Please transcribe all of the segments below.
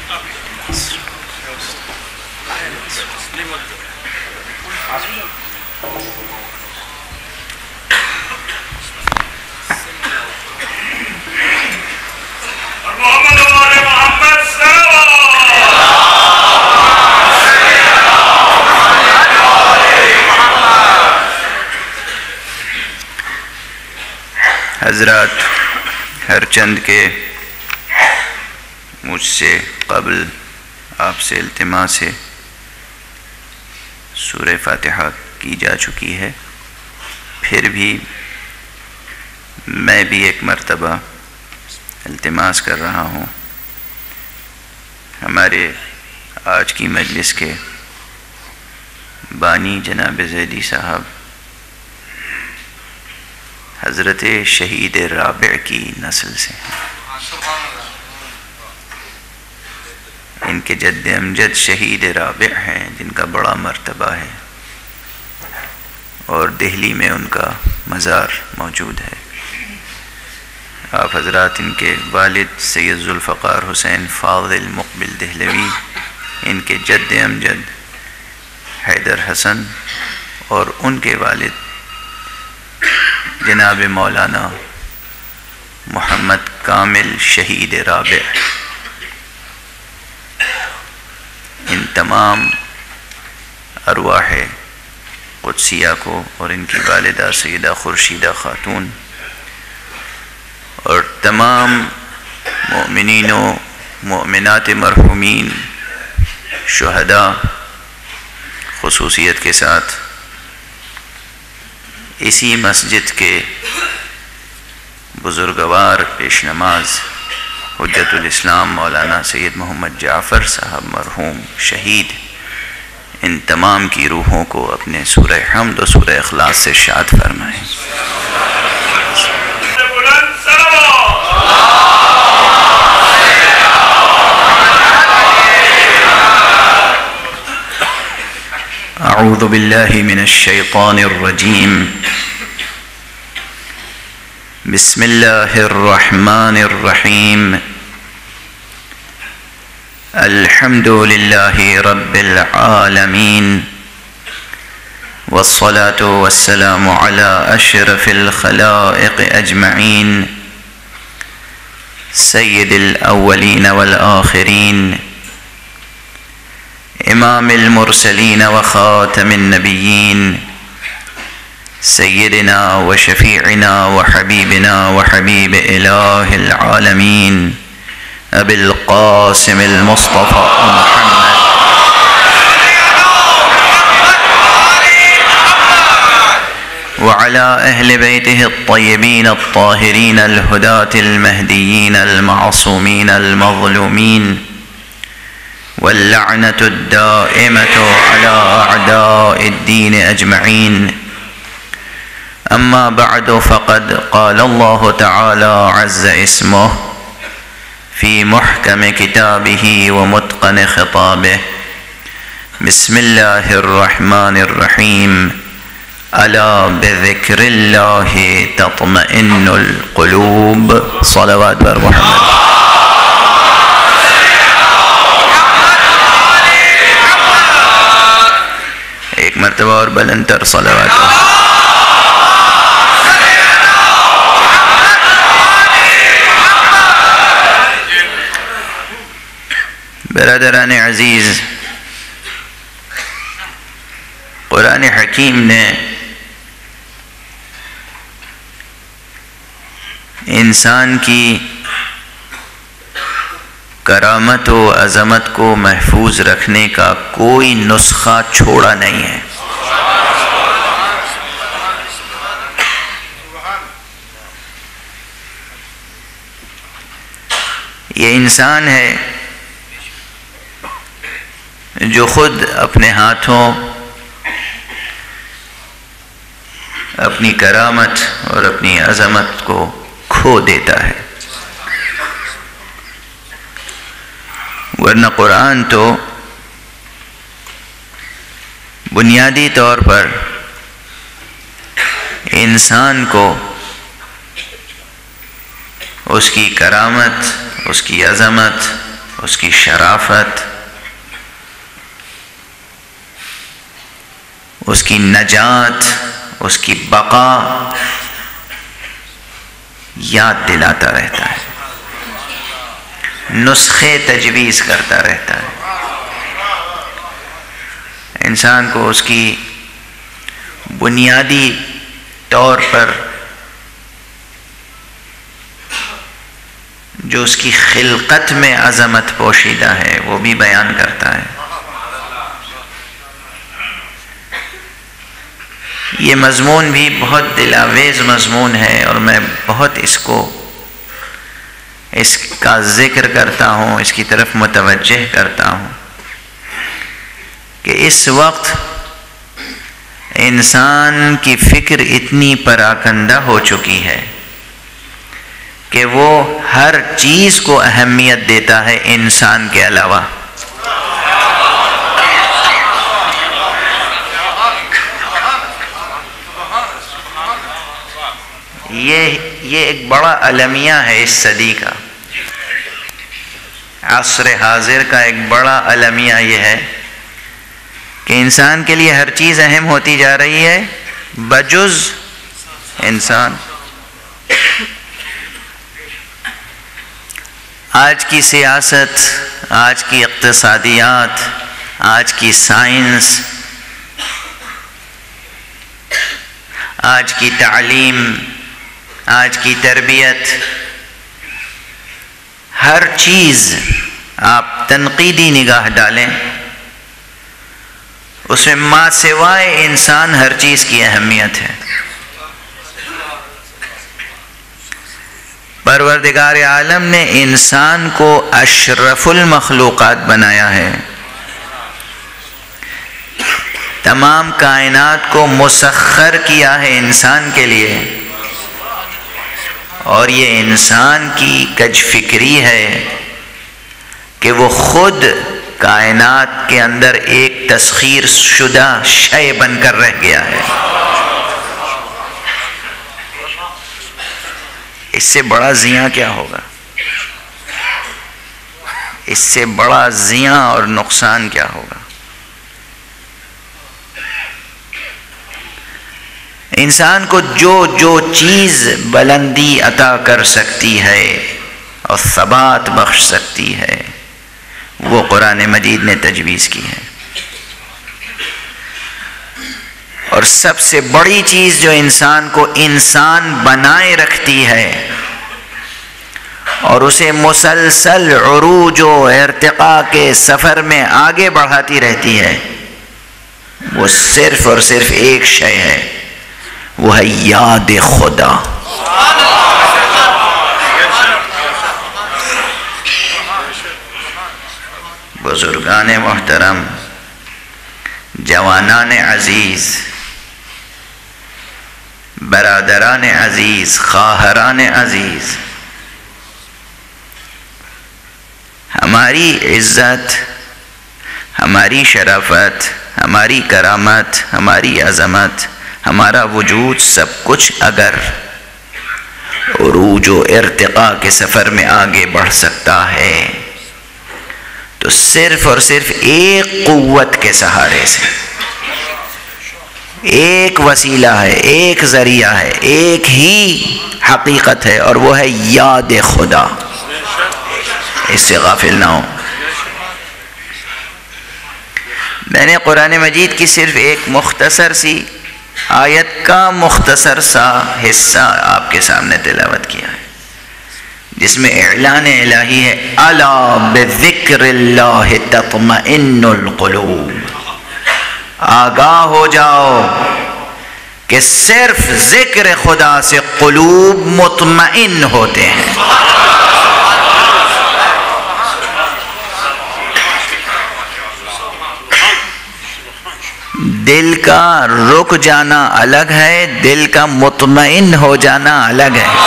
حضرات، ہر چند کے مجھ سے قبل آپ سے التماس ہے، سورہ فاتحہ کی جا چکی ہے، پھر بھی میں بھی ایک مرتبہ التماس کر رہا ہوں ہمارے آج کی مجلس کے بانی جناب زیدی صاحب حضرت شہید رابع کی نسل سے ہیں۔ ان کے جد امجد شہید رابع ہیں جن کا بڑا مرتبہ ہے، اور دہلی میں ان کا مزار موجود ہے۔ آپ حضرات ان کے والد سید ذوالفقار حسین فاضل مقبل دہلوی، ان کے جد امجد حیدر حسن، اور ان کے والد جناب مولانا محمد کامل شہید رابع، ان تمام ارواح قدسیہ کو اور ان کی والدہ سیدہ خورشیدہ خاتون اور تمام مؤمنین و مؤمنات مرحومین شہداء خصوصیت کے ساتھ اسی مسجد کے بزرگوار پیش نماز حجت الاسلام مولانا سید محمد جعفر صاحب مرحوم شہید، ان تمام کی روحوں کو اپنے سورہ حمد و سورہ اخلاص سے شاد فرمائیں۔ اعوذ باللہ من الشیطان الرجیم، بسم اللہ الرحمن الرحیم، الحمد للہ رب العالمین، والصلاة والسلام علی اشرف الخلائق اجمعین، سید الاولین والآخرین، امام المرسلین وخاتم النبیین، سیدنا وشفیعنا وحبیبنا وحبیب الہ العالمین ابی القاسم المصطفى محمد وعلى اہل بیتہ الطیبین الطاہرین الہداة المہدیین المعصومین المظلومین، واللعنة الدائمة على أعداء الدين أجمعين. أما بعد، فقد قال الله تعالى عز اسمه في محكم كتابه ومتقن خطابه، بسم الله الرحمن الرحيم، ألا بذكر الله تطمئن القلوب. صلوات بر محمد. ایک مرتبہ اور بلندتر صلوات. برادران عزیز، قرآن حکیم نے انسان کی کرامت و عظمت کو محفوظ رکھنے کا کوئی نسخہ چھوڑا نہیں ہے. یہ انسان ہے جو خود اپنے ہاتھوں اپنی کرامت اور اپنی عظمت کو کھو دیتا ہے، ورنہ قرآن تو بنیادی طور پر انسان کو اس کی کرامت، اس کی عظمت اس کی شرافت، اس کی نجات، اس کی بقا یاد دلاتا رہتا ہے، نسخے تجویز کرتا رہتا ہے، انسان کو اس کی بنیادی طور پر جو اس کی خلقت میں عظمت پوشیدہ ہے وہ بھی بیان کرتا ہے۔ یہ مضمون بھی بہت دلاویز مضمون ہے، اور میں بہت اس کا ذکر کرتا ہوں، اس کی طرف متوجہ کرتا ہوں کہ اس وقت انسان کی فکر اتنی پراکندہ ہو چکی ہے کہ وہ ہر چیز کو اہمیت دیتا ہے انسان کے علاوہ۔ یہ ایک بڑا المیہ ہے اس صدی کا، عصر حاضر کا ایک بڑا المیہ یہ ہے کہ انسان کے لیے ہر چیز اہم ہوتی جا رہی ہے بجز انسان۔ آج کی سیاست، آج کی اقتصادیات، آج کی سائنس، آج کی تعلیم، آج کی تربیت، ہر چیز آپ تنقیدی نگاہ ڈالیں، اس میں ما سوائے انسان ہر چیز کی اہمیت ہے۔ پروردگار عالم نے انسان کو اشرف المخلوقات بنایا ہے، تمام کائنات کو مسخر کیا ہے انسان کے لیے، اور یہ انسان کی کج فکری ہے کہ وہ خود کائنات کے اندر ایک تسخیر شدہ شے بن کر رہ گیا ہے۔ اس سے بڑا زیاں کیا ہوگا؟ اس سے بڑا زیاں اور نقصان کیا ہوگا؟ انسان کو جو چیز بلندی عطا کر سکتی ہے اور ثبات بخش سکتی ہے وہ قرآن مجید نے تجویز کی ہے، اور سب سے بڑی چیز جو انسان کو انسان بنائے رکھتی ہے اور اسے مسلسل عروج و ارتقاء کے سفر میں آگے بڑھاتی رہتی ہے، وہ صرف اور صرف ایک شے ہے، وہ ہے یاد خدا۔ بزرگان محترم، جوانان عزیز، برادران عزیز، خواہران عزیز، ہماری عزت، ہماری شرافت، ہماری کرامت، ہماری عظمت، ہمارا وجود، سب کچھ اگر عروج و ارتقاء کے سفر میں آگے بڑھ سکتا ہے تو صرف اور صرف ایک قوت کے سہارے سے، ایک وسیلہ ہے، ایک ذریعہ ہے، ایک ہی حقیقت ہے، اور وہ ہے یاد خدا۔ اس سے غافل نہ ہو۔ میں نے قرآن مجید کی صرف ایک مختصر سی آیت کا مختصر سا حصہ آپ کے سامنے تلاوت کیا ہے، جس میں اعلان الہی ہے، الا بذکر اللہ تطمئن القلوب، آگاہ ہو جاؤ کہ صرف ذکر خدا سے قلوب مطمئن ہوتے ہیں۔ دل کا رک جانا الگ ہے، دل کا مطمئن ہو جانا الگ ہے۔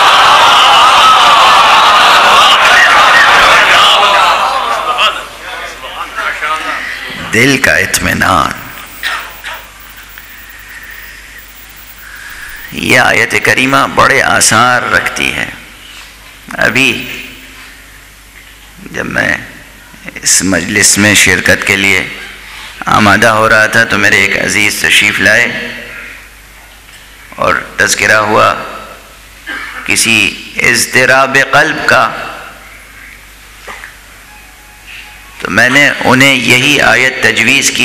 دل کا اطمینان۔ یہ آیت کریمہ بڑے آثار رکھتی ہے۔ ابھی جب میں اس مجلس میں شرکت کے لیے آمادہ ہو رہا تھا تو میرے ایک عزیز تشریف لائے اور تذکرہ ہوا کسی اضطراب قلب کا، تو میں نے انہیں یہی آیت تجویز کی،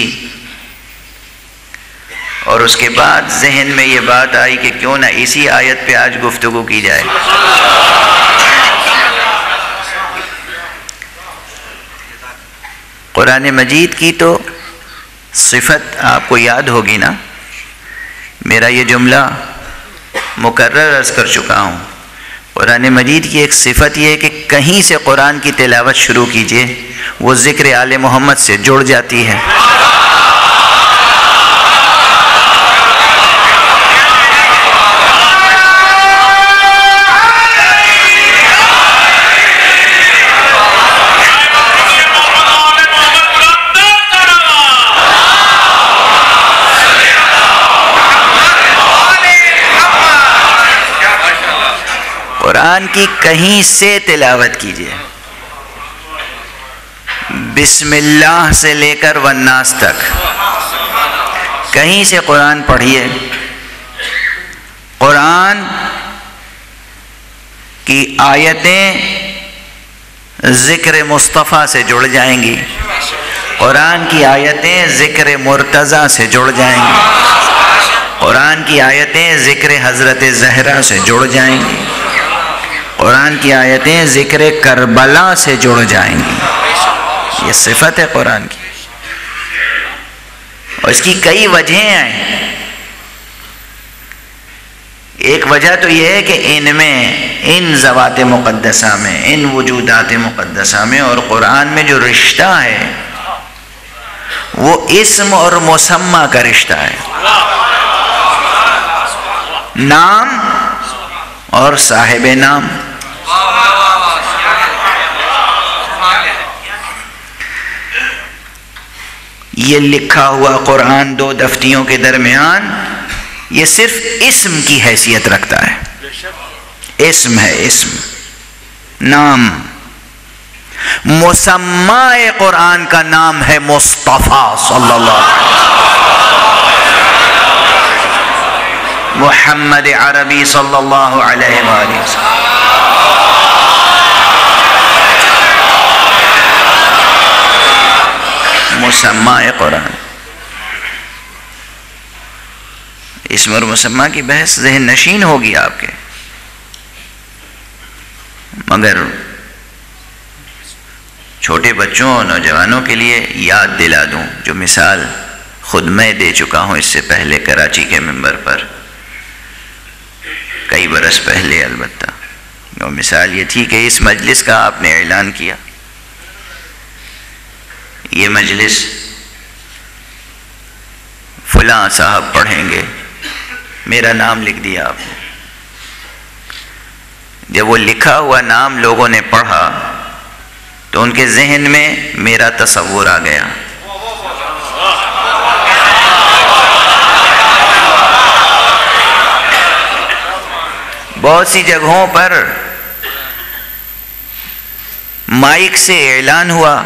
اور اس کے بعد ذہن میں یہ بات آئی کہ کیوں نہ اسی آیت پہ آج گفتگو کی جائے۔ قرآن مجید کی تو صفت آپ کو یاد ہوگی نا، میرا یہ جملہ مکرر عرض کر چکا ہوں۔ قرآن مجید کی ایک صفت یہ ہے کہ کہیں سے قرآن کی تلاوت شروع کیجئے وہ ذکر آل محمد سے جڑ جاتی ہے۔ قرآن کی کہیں سے تلاوت کیجئے، بسم اللہ سے لے کر والناس تک کہیں سے قرآن پڑھیے، قرآن کی آیتیں ذکر مصطفیٰ سے جڑ جائیں گی، قرآن کی آیتیں ذکر مرتضیٰ سے جڑ جائیں گی، قرآن کی آیتیں ذکر حضرت زہرا سے جڑ جائیں گی، قرآن کی آیتیں ذکر کربلا سے جڑ جائیں گی۔ یہ صفت ہے قرآن کی، اور اس کی کئی وجہیں ہیں۔ ایک وجہ تو یہ ہے کہ ان میں، ان ذوات مقدسہ میں، ان وجودات مقدسہ میں اور قرآن میں جو رشتہ ہے وہ اسم اور مسمى کا رشتہ ہے، نام اور صاحب نام۔ یہ لکھا ہوا قرآن دو دفتیوں کے درمیان یہ صرف اسم کی حیثیت رکھتا ہے، اسم ہے، اسم، نام۔ مسمى قرآن کا نام ہے مصطفیٰ صلی اللہ علیہ وسلم، محمد عربی صلی اللہ علیہ وآلہ وسلم۔ مسمى قرآن، اسم اور مسمى کی بحث ذہن نشین ہوگی آپ کے، مگر چھوٹے بچوں اور نوجوانوں کے لیے یاد دلا دوں جو مثال خود میں دے چکا ہوں اس سے پہلے کراچی کے ممبر پر، کئی برس پہلے البتہ، وہ مثال یہ تھی کہ اس مجلس کا آپ نے اعلان کیا، یہ مجلس فلاں صاحب پڑھیں گے، میرا نام لکھ دیا آپ نے۔ جب وہ لکھا ہوا نام لوگوں نے پڑھا تو ان کے ذہن میں میرا تصور آ گیا، بہت سی جگہوں پر مائک سے اعلان ہوا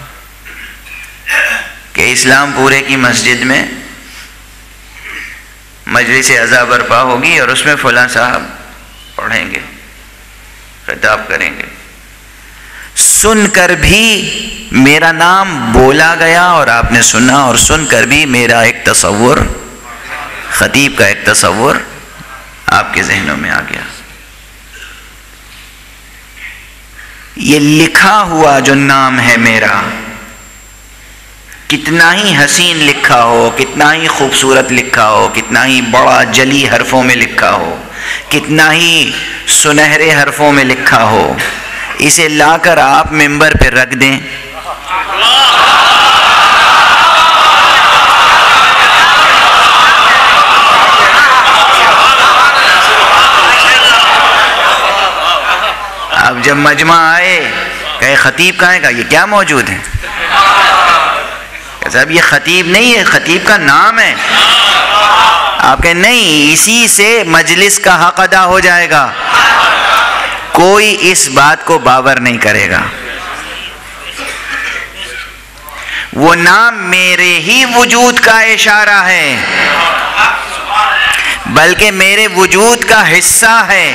کہ اسلام پورے کی مسجد میں مجلس عزا برپا ہوگی اور اس میں فلاں صاحب پڑھیں گے، خطاب کریں گے۔ سن کر بھی میرا نام بولا گیا اور آپ نے سنا، اور سن کر بھی میرا ایک تصور، خطیب کا ایک تصور آپ کے ذہنوں میں آ گیا۔ یہ لکھا ہوا جو نام ہے میرا، کتنا ہی حسین لکھا ہو، کتنا ہی خوبصورت لکھا ہو، کتنا ہی بڑا جلی حرفوں میں لکھا ہو، کتنا ہی سنہرے حرفوں میں لکھا ہو، اسے لا کر آپ ممبر پہ رکھ دیں، اب جب مجمع آئے کہ خطیب کہاں ہے، یہ کیا موجود ہے؟ صاحب یہ خطیب نہیں ہے، خطیب کا نام ہے۔ آپ کہیں نہیں، اسی سے مجلس کا حق ادا ہو جائے گا، کوئی اس بات کو باور نہیں کرے گا۔ وہ نام میرے ہی وجود کا اشارہ ہے، بلکہ میرے وجود کا حصہ ہے۔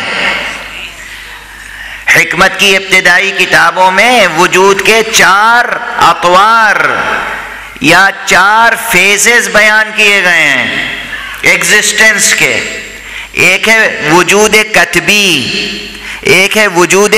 حکمت کی ابتدائی کتابوں میں وجود کے 4 اطوار یا 4 فیزز بیان کیے گئے ہیں ایگزسٹنس کے۔ ایک ہے وجود کتبی، ایک ہے وجود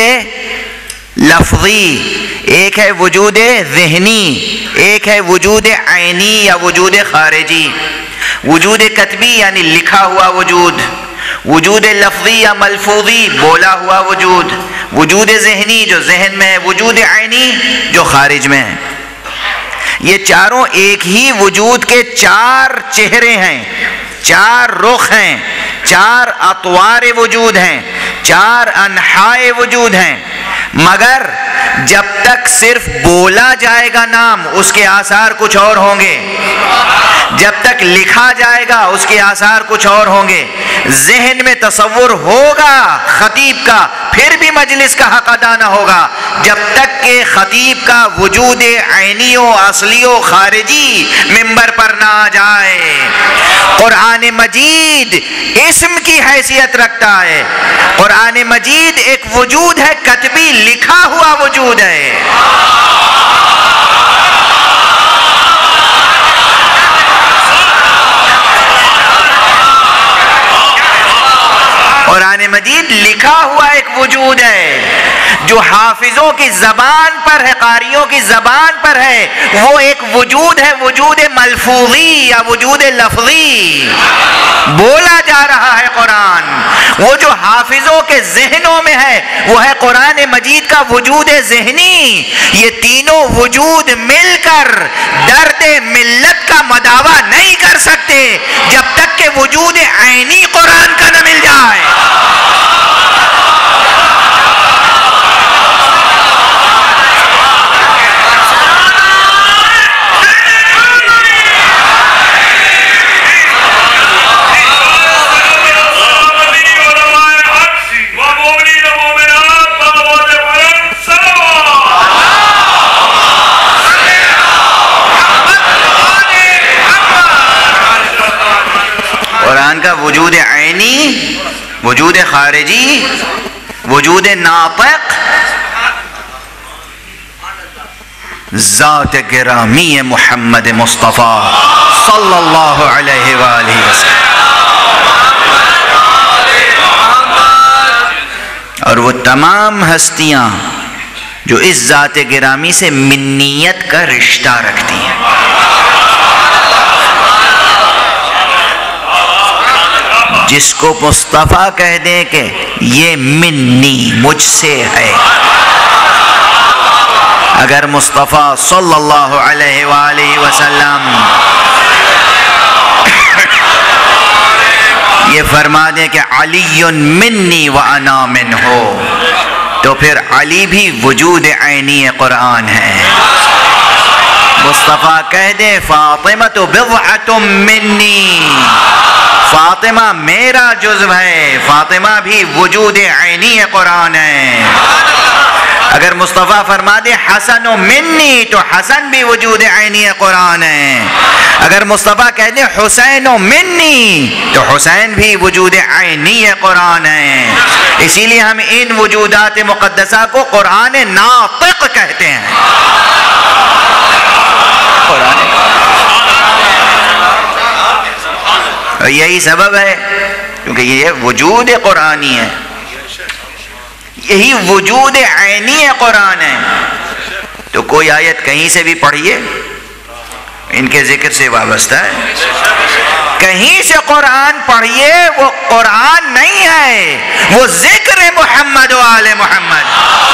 لفظی، ایک ہے وجود ذہنی، ایک ہے وجود عینی یا وجود خارجی۔ وجود کتبی یعنی لکھا ہوا وجود، وجود لفظی یا ملفوظی بولا ہوا وجود، وجود ذہنی جو ذہن میں ہے، وجود عینی جو خارج میں ہے۔ یہ چاروں ایک ہی وجود کے 4 چہرے ہیں، 4 رخ ہیں، 4 اطوار وجود ہیں، 4 انحاء وجود ہیں، مگر جب تک صرف بولا جائے گا نام اس کے آثار کچھ اور ہوں گے، جب تک لکھا جائے گا اس کے آثار کچھ اور ہوں گے، ذہن میں تصور ہوگا خطیب کا پھر بھی مجلس کا حق ادا نہ ہوگا جب تک کہ خطیب کا وجود عینی و اصلی و خارجی منبر پر نہ آ جائے۔ قرآن مجید اسم کی حیثیت رکھتا ہے، قرآن مجید ایک وجود ہے، کتبی لکھا ہوا وجود ہے۔ قرآن مجید لکھا ہوا ایک وجود ہے جو حافظوں کی زبان پر ہے، قاریوں کی زبان پر ہے، وہ ایک وجود ہے، وجود ملفوظی یا وجود لفظی، بولا جا رہا ہے قرآن۔ وہ جو حافظوں کے ذہنوں میں ہے وہ ہے قرآن مجید کا وجود ذہنی۔ یہ تینوں وجود مل کر درد ملت کا مداوا نہیں کر سکتے جب تک کہ وجود عینی قرآن کا نہ مل جائے۔ قرآن کا وجود عینی، وجود خارجی، وجود ناطق، ذات گرامی محمد مصطفیٰ صلی اللہ علیہ وآلہ وسلم، اور وہ تمام ہستیاں جو اس ذات گرامی سے منیت کا رشتہ رکھتی ہیں۔ جس کو مصطفیٰ کہہ دیں کہ یہ منی مجھ سے ہے، اگر مصطفیٰ صلی اللہ علیہ وآلہ وسلم یہ فرما دیں کہ علی منی وانا منہ، تو پھر علی بھی وجود عینی قرآن ہے۔ مصطفیٰ کہہ دیں فاطمہ بضعۃ منی، فاطمہ میرا جزو ہے، فاطمہ بھی وجود عینی قرآن ہے۔ اگر مصطفیٰ فرما دے حسن منی تو حسن بھی وجود عینی قرآن ہے۔ اگر مصطفیٰ کہہ دے حسین منی تو حسین بھی وجود عینی قرآن ہے۔ اسی لیے ہم ان وجودات مقدسہ کو قرآن ناطق کہتے ہیں۔ اور یہی سبب ہے کیونکہ یہ وجود قرآنی ہے، یہی وجود عینی قرآن ہے۔ تو کوئی آیت کہیں سے بھی پڑھیے ان کے ذکر سے وابستہ ہے، کہیں سے قرآن پڑھیے وہ قرآن نہیں ہے، وہ ذکر محمد و آل محمد۔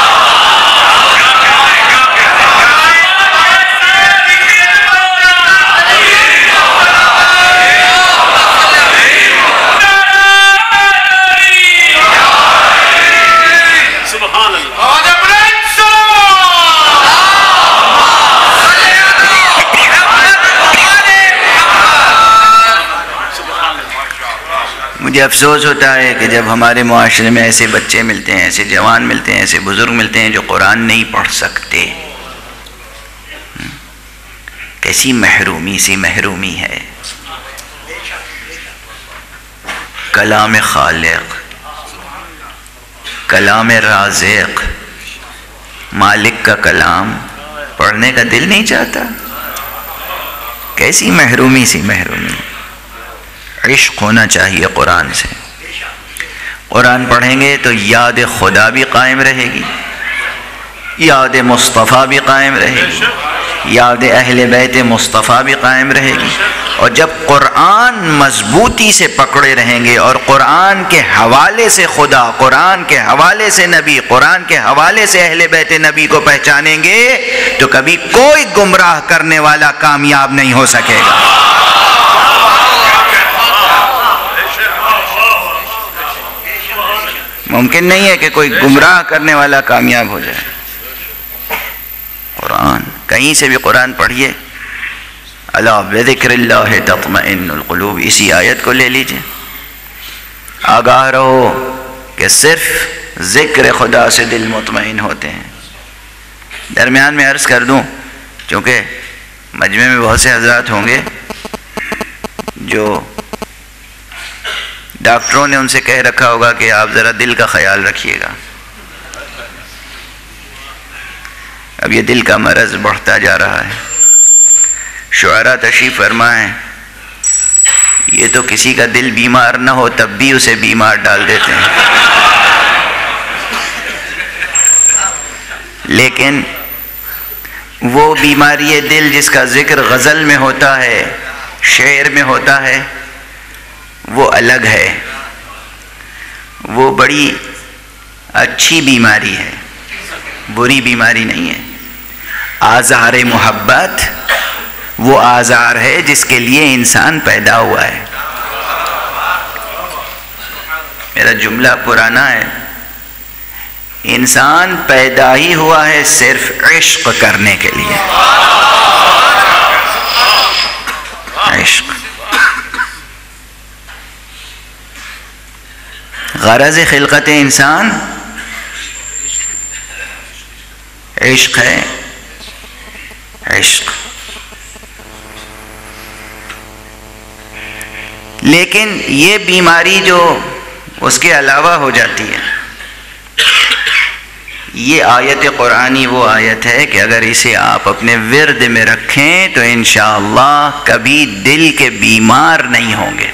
مجھے افسوس ہوتا ہے کہ جب ہمارے معاشرے میں ایسے بچے ملتے ہیں، ایسے جوان ملتے ہیں، ایسے بزرگ ملتے ہیں جو قرآن نہیں پڑھ سکتے، کیسی محرومی سی محرومی ہے. کلام خالق، کلام رازق، مالک کا کلام پڑھنے کا دل نہیں چاہتا. کیسی محرومی سی محرومی. عشق ہونا چاہیے قرآن سے. قرآن پڑھیں گے تو یاد خدا بھی قائم رہے گی، یاد مصطفیٰ بھی قائم رہے گی، یاد اہل بیت مصطفیٰ بھی قائم رہے گی. اور جب قرآن مضبوطی سے پکڑے رہیں گے اور قرآن کے حوالے سے خدا، قرآن کے حوالے سے نبی، قرآن کے حوالے سے اہل بیت نبی کو پہچانیں گے تو کبھی کوئی گمراہ کرنے والا کامیاب نہیں ہو سکے گا. ممکن نہیں ہے کہ کوئی گمراہ کرنے والا کامیاب ہو جائے. قرآن کہیں سے بھی قرآن پڑھیے. الا بذکر اللہ تطمئن القلوب، اسی آیت کو لے لیجئے. آگاہ رہو کہ صرف ذکر خدا سے دل مطمئن ہوتے ہیں. درمیان میں عرض کر دوں، چونکہ مجمع میں بہت سے حضرات ہوں گے جو ڈاکٹروں نے ان سے کہہ رکھا ہوگا کہ آپ ذرا دل کا خیال رکھیے گا. اب یہ دل کا مرض بڑھتا جا رہا ہے. شعراء تشریف فرمائیں، یہ تو کسی کا دل بیمار نہ ہو تب بھی اسے بیمار ڈال دیتے ہیں. لیکن وہ بیماری دل جس کا ذکر غزل میں ہوتا ہے، شعر میں ہوتا ہے، وہ الگ ہے. وہ بڑی اچھی بیماری ہے، بری بیماری نہیں ہے. آزار محبت وہ آزار ہے جس کے لیے انسان پیدا ہوا ہے. میرا جملہ پرانا ہے، انسان پیدا ہی ہوا ہے صرف عشق کرنے کے لیے. عشق غرض خلقت انسان عشق ہے. عشق. لیکن یہ بیماری جو اس کے علاوہ ہو جاتی ہے، یہ آیت قرآنی وہ آیت ہے کہ اگر اسے آپ اپنے ورد میں رکھیں تو انشاءاللہ کبھی دل کے بیمار نہیں ہوں گے.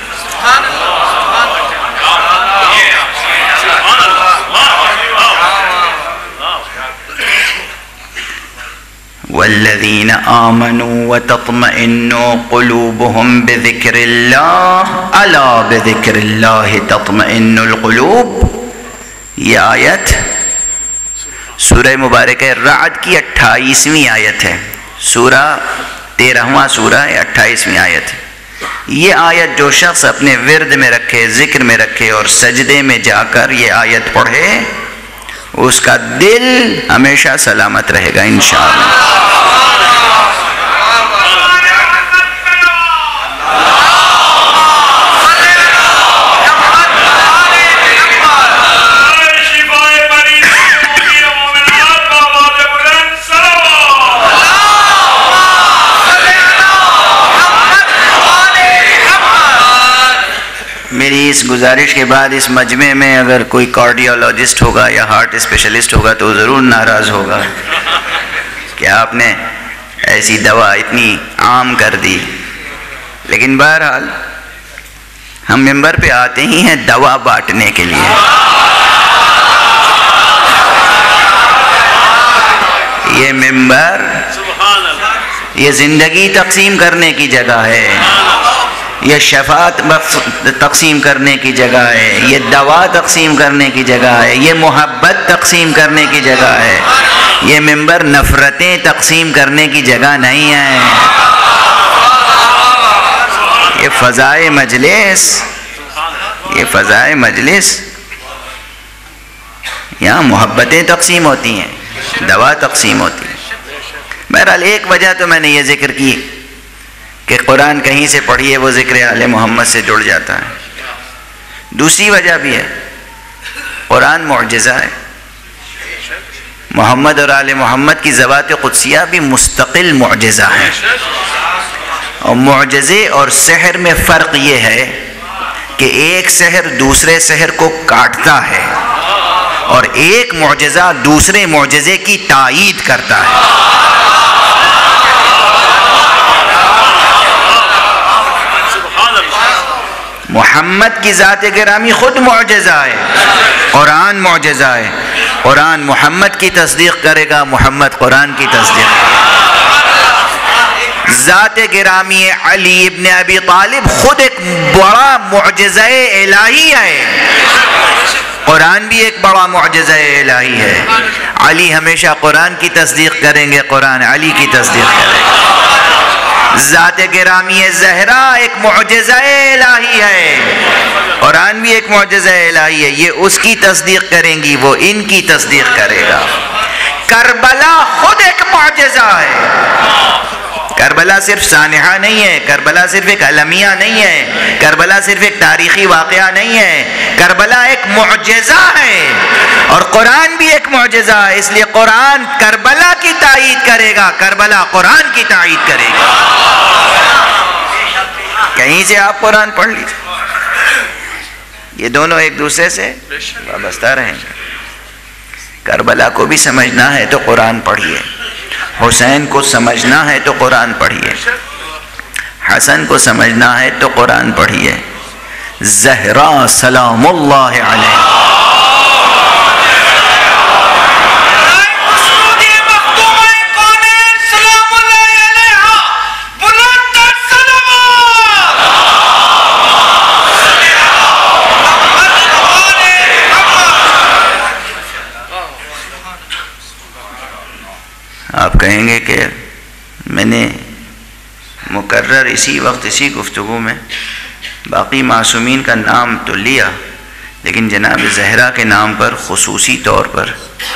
والذین آمنوا وتطمئن قلوبهم بذکر اللہ الا بذکر اللہ تطمئن القلوب. یہ آیت سورہ مبارکہ رعد کی 28ویں آیت ہے. سورہ 13واں سورہ ہے، 28ویں آیت ہے. یہ آیت جو شخص اپنے ورد میں رکھے، ذکر میں رکھے اور سجدے میں جا کر یہ آیت پڑھے، اس کا دل ہمیشہ سلامت رہے گا انشاءاللہ. میری اس گزارش کے بعد اس مجمع میں اگر کوئی کارڈیولوجسٹ ہوگا یا ہارٹ اسپیشلسٹ ہوگا تو ضرور ناراض ہوگا کہ آپ نے ایسی دوا اتنی عام کر دی. لیکن بہرحال ہم ممبر پہ آتے ہی ہیں دوا بانٹنے کے لیے. یہ ممبر یہ زندگی تقسیم کرنے کی جگہ ہے، یہ شفاعت تقسیم کرنے کی جگہ ہے، یہ دوا تقسیم کرنے کی جگہ ہے، یہ محبت تقسیم کرنے کی جگہ ہے. یہ ممبر نفرتیں تقسیم کرنے کی جگہ نہیں ہے. یہ فضائے مجلس، یہ فضائے مجلس یہاں محبتیں تقسیم ہوتی ہیں، دوا تقسیم ہوتی ہے. بہرحال ایک وجہ تو میں نے یہ ذکر کی کہ قرآن کہیں سے پڑھیے وہ ذکر آل محمد سے جڑ جاتا ہے. دوسری وجہ بھی ہے، قرآن معجزہ ہے. محمد اور آل محمد کی ذوات قدسیہ بھی مستقل معجزہ ہے. اور معجزے اور سحر میں فرق یہ ہے کہ ایک سحر دوسرے سحر کو کاٹتا ہے اور ایک معجزہ دوسرے معجزے کی تائید کرتا ہے۔ محمد کی ذات گرامی خود معجزہ ہے، قرآن معجزہ ہے، قرآن محمد کی تصدیق کرے گا، محمد قرآن کی تصدیق کرے گا۔ ذات گرامی علی ابن ابی طالب خود ایک بڑا معجزہ الہی ہے، قرآن بھی ایک بڑا معجزہ الہی ہے۔ علی ہمیشہ قرآن کی تصدیق کریں گے، قرآن علی کی تصدیق کرے گا۔ ذات گرامی زہرا ایک معجزہ الہی ہے، قرآن بھی ایک معجزہ الہی ہے، یہ اس کی تصدیق کریں گی، وہ ان کی تصدیق کرے گا۔ کربلا خود ایک معجزہ ہے، کربلا صرف سانحہ نہیں ہے، کربلا صرف ایک المیہ نہیں ہے، کربلا صرف ایک تاریخی واقعہ نہیں ہے، کربلا ایک معجزہ ہے، اور قرآن بھی ایک معجزہ ہے، اس لیے قرآن کربلا کی تائید کرے گا، کربلا قرآن کی تائید کرے گا۔ کہیں سے آپ قرآن پڑھ لیجیے، یہ دونوں ایک دوسرے سے وابستہ رہیں گے۔ کربلا کو بھی سمجھنا ہے تو قرآن پڑھیے، حسین کو سمجھنا ہے تو قرآن پڑھیے، حسن کو سمجھنا ہے تو قرآن پڑھیے۔ زہرا سلام اللہ علیہ، آپ کہیں گے کہ میں نے مقرر اسی وقت اسی گفتگو میں باقی معصومین کا نام تو لیا، لیکن جناب زہرا کے نام پر خصوصی طور پر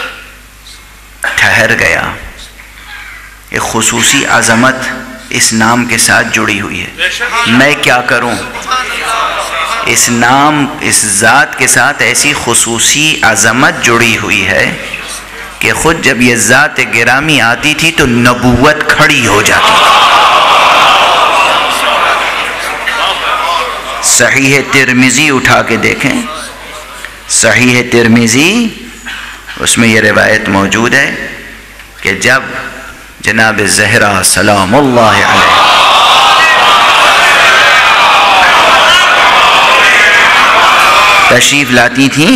ٹھہر گیا۔ ایک خصوصی عظمت اس نام کے ساتھ جڑی ہوئی ہے، میں کیا کروں؟ اس نام، اس ذات کے ساتھ ایسی خصوصی عظمت جڑی ہوئی ہے کہ خود جب یہ ذات گرامی آتی تھی تو نبوت کھڑی ہو جاتی تھی۔ صحیح ترمذی اٹھا کے دیکھیں، صحیح ترمذی، اس میں یہ روایت موجود ہے کہ جب جناب زہرا سلام اللہ علیہ تشریف لاتی تھیں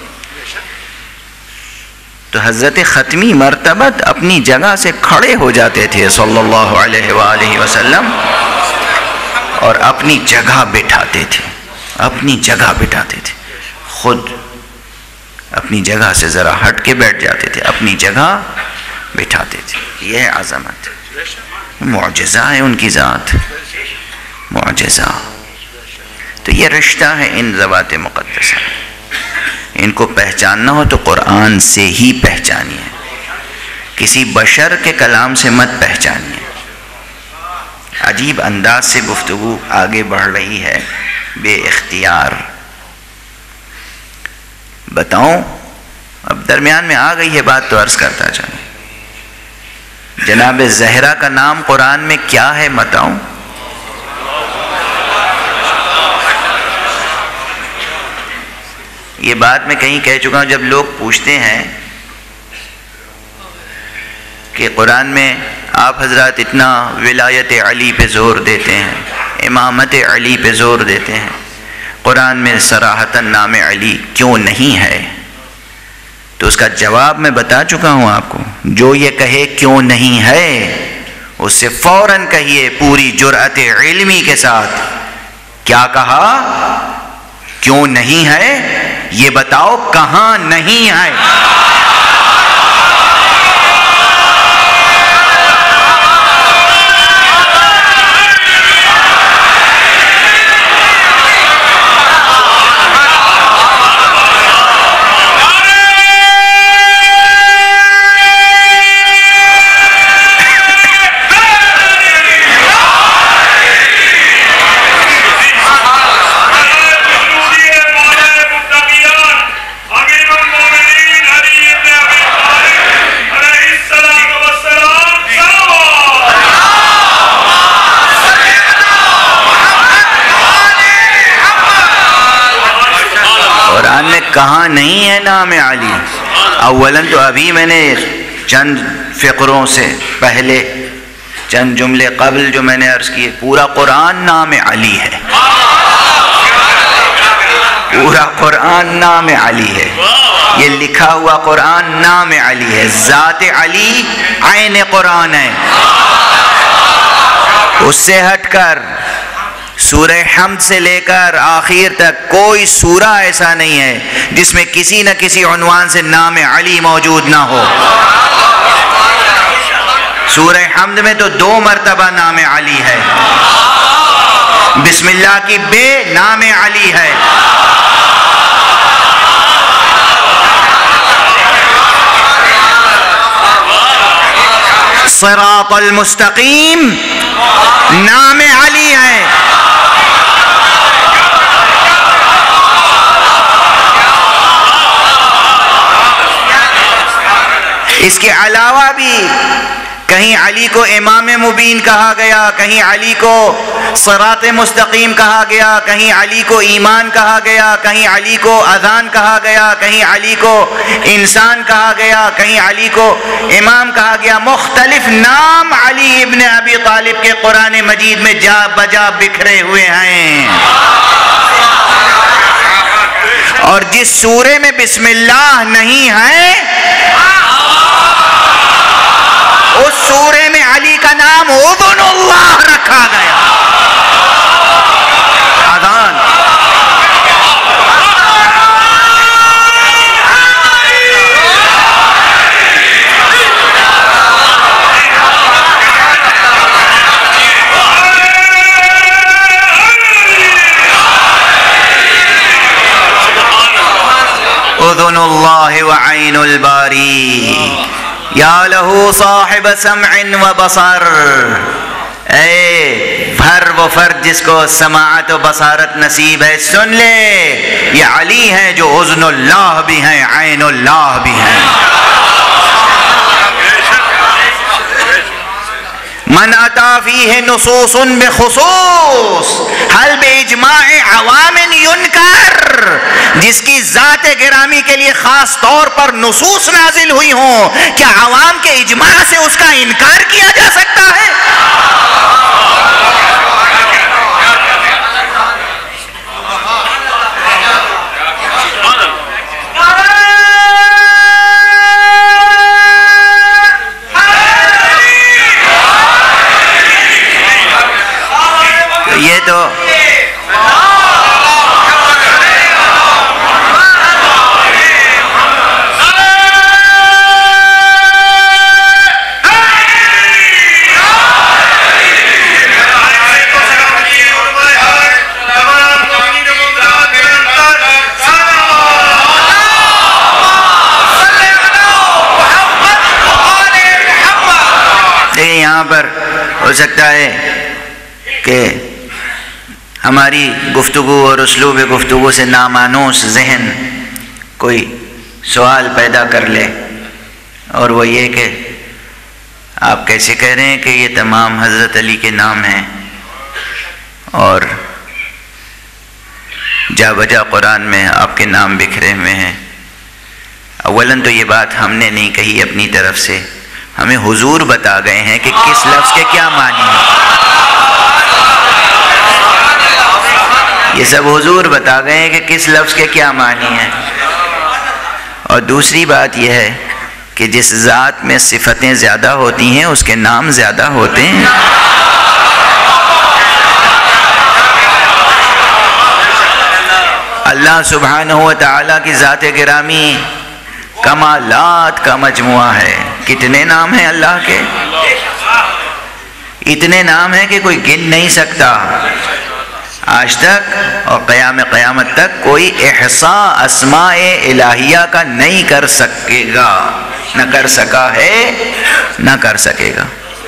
تو حضرت ختمی مرتبت اپنی جگہ سے کھڑے ہو جاتے تھے صلی اللہ علیہ وآلہ وسلم، اور اپنی جگہ بٹھاتے تھے، اپنی جگہ بٹھاتے تھے، خود اپنی جگہ سے ذرا ہٹ کے بیٹھ جاتے تھے، اپنی جگہ بٹھاتے تھے۔ یہ عظمت، معجزہ ہے ان کی ذات، معجزہ۔ تو یہ رشتہ ہے ان ذوات مقدسہ، ان کو پہچاننا ہو تو قرآن سے ہی پہچانیے، کسی بشر کے کلام سے مت پہچانیے۔ عجیب انداز سے گفتگو آگے بڑھ رہی ہے بے اختیار۔ بتاؤں، اب درمیان میں آ گئی ہے بات تو عرض کرتا چلیں۔ جناب زہرا کا نام قرآن میں کیا ہے بتاؤں؟ یہ بات میں کہیں کہہ چکا ہوں، جب لوگ پوچھتے ہیں کہ قرآن میں آپ حضرات اتنا ولایت علی پہ زور دیتے ہیں، امامت علی پہ زور دیتے ہیں، قرآن میں صراحتاً نام علی کیوں نہیں ہے؟ تو اس کا جواب میں بتا چکا ہوں آپ کو۔ جو یہ کہے کیوں نہیں ہے، اس سے فوراً کہیے پوری جرأت علمی کے ساتھ، کیا کہا؟ کیوں نہیں ہے؟ یہ بتاؤ کہاں نہیں ہے؟ امیر المومنین علی کہاں نہیں ہے نام علی؟ اولاً تو ابھی میں نے چند فقروں سے پہلے چند جملے قبل جو میں نے عرض کیے، پورا قرآن نام علی ہے، پورا قرآن نام علی ہے، یہ لکھا ہوا قرآن نام علی ہے، ذات علی عین قرآن ہے۔ اس سے ہٹ کر سورہ حمد سے لے کر آخر تک کوئی سورہ ایسا نہیں ہے جس میں کسی نہ کسی عنوان سے نام علی موجود نہ ہو۔ سورہ حمد میں تو 2 مرتبہ نام علی ہے، بسم اللہ کی بے نام علی ہے، صراط المستقیم نام علی ہے، اس کے علاوہ بھی کہیں علی کو امام مبین کہا گیا، کہیں علی کو صراط مستقیم کہا گیا، کہیں علی کو ایمان کہا گیا، کہیں علی کو اذان کہا گیا، کہیں علی کو انسان کہا گیا، کہیں علی کو امام کہا گیا۔ مختلف نام علی ابن ابی طالب کے قرآن مجید میں جا بجا بکھرے ہوئے ہیں، اور جس سورے میں بسم اللہ نہیں ہے اس سورے میں علی کا نام اذن اللہ رکھا گیا۔ اذان اذن اللہ وعین الباری یا لہو صاحب سمع و بصر، اے ہر وہ فرد جس کو سماعت و بصارت نصیب ہے سن لے، یہ علی ہیں جو اذن اللہ بھی ہیں عین اللہ بھی ہیں۔ من اتا فیہ نصوص بخصوص حل باجماع عوام ینکر، جس کی ذات گرامی کے لیے خاص طور پر نصوص نازل ہوئی ہوں، کیا عوام کے اجماع سے اس کا انکار کیا جا سکتا ہے؟ یہ تو یہاں پر ہو سکتا ہے کہ ہماری گفتگو اور اسلوب گفتگو سے نامانوس ذہن کوئی سوال پیدا کر لے، اور وہ یہ کہ آپ کیسے کہہ رہے ہیں کہ یہ تمام حضرت علی کے نام ہیں اور جا بجا قرآن میں آپ کے نام بکھرے ہوئے ہیں؟ اولاً تو یہ بات ہم نے نہیں کہی اپنی طرف سے، ہمیں حضور بتا گئے ہیں کہ کس لفظ کے کیا معنی ہیں، یہ سب حضور بتا گئے ہیں کہ کس لفظ کے کیا معنی ہیں۔ اور دوسری بات یہ ہے کہ جس ذات میں صفتیں زیادہ ہوتی ہیں اس کے نام زیادہ ہوتے ہیں۔ اللہ سبحانہ و تعالیٰ کی ذات گرامی کمالات کا مجموعہ ہے۔ کتنے نام ہیں اللہ کے؟ اتنے نام ہیں کہ کوئی گن نہیں سکتا۔ آج تک اور قیامت تک کوئی احصاء اسماء الہیہ کا نہیں کر سکے گا، نہ کر سکا ہے نہ کر سکے گا۔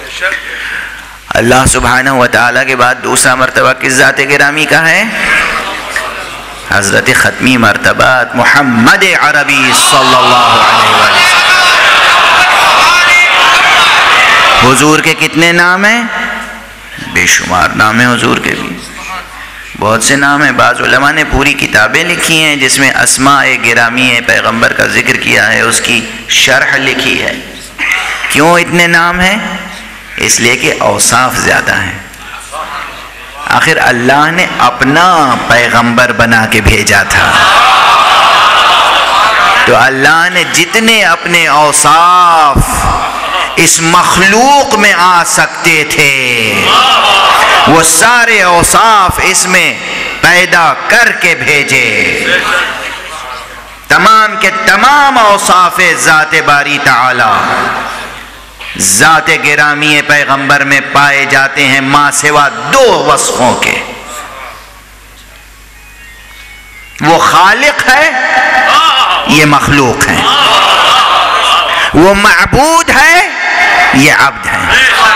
اللہ سبحانہ و تعالیٰ کے بعد دوسرا مرتبہ کس ذات گرامی کا ہے؟ حضرت ختمی مرتبات محمد عربی صلی اللہ علیہ وسلم۔ حضور کے کتنے نام ہیں؟ بے شمار نام ہیں حضور کے بھی۔ بہت سے نام ہیں. بعض علماء نے پوری کتابیں لکھی ہیں جس میں اسماء گرامی پیغمبر کا ذکر کیا ہے, اس کی شرح لکھی ہے. کیوں اتنے نام ہیں؟ اس لیے کہ اوصاف زیادہ ہیں. آخر اللہ نے اپنا پیغمبر بنا کے بھیجا تھا, تو اللہ نے جتنے اپنے اوصاف اس مخلوق میں آ سکتے تھے وہ سارے اوصاف اس میں پیدا کر کے بھیجے. تمام کے تمام اوصاف ذات باری تعالی ذات گرامی پیغمبر میں پائے جاتے ہیں, ماں سوا دو وصفوں کے. وہ خالق ہے, یہ مخلوق ہے. وہ معبود ہے, یہ عبد ہے.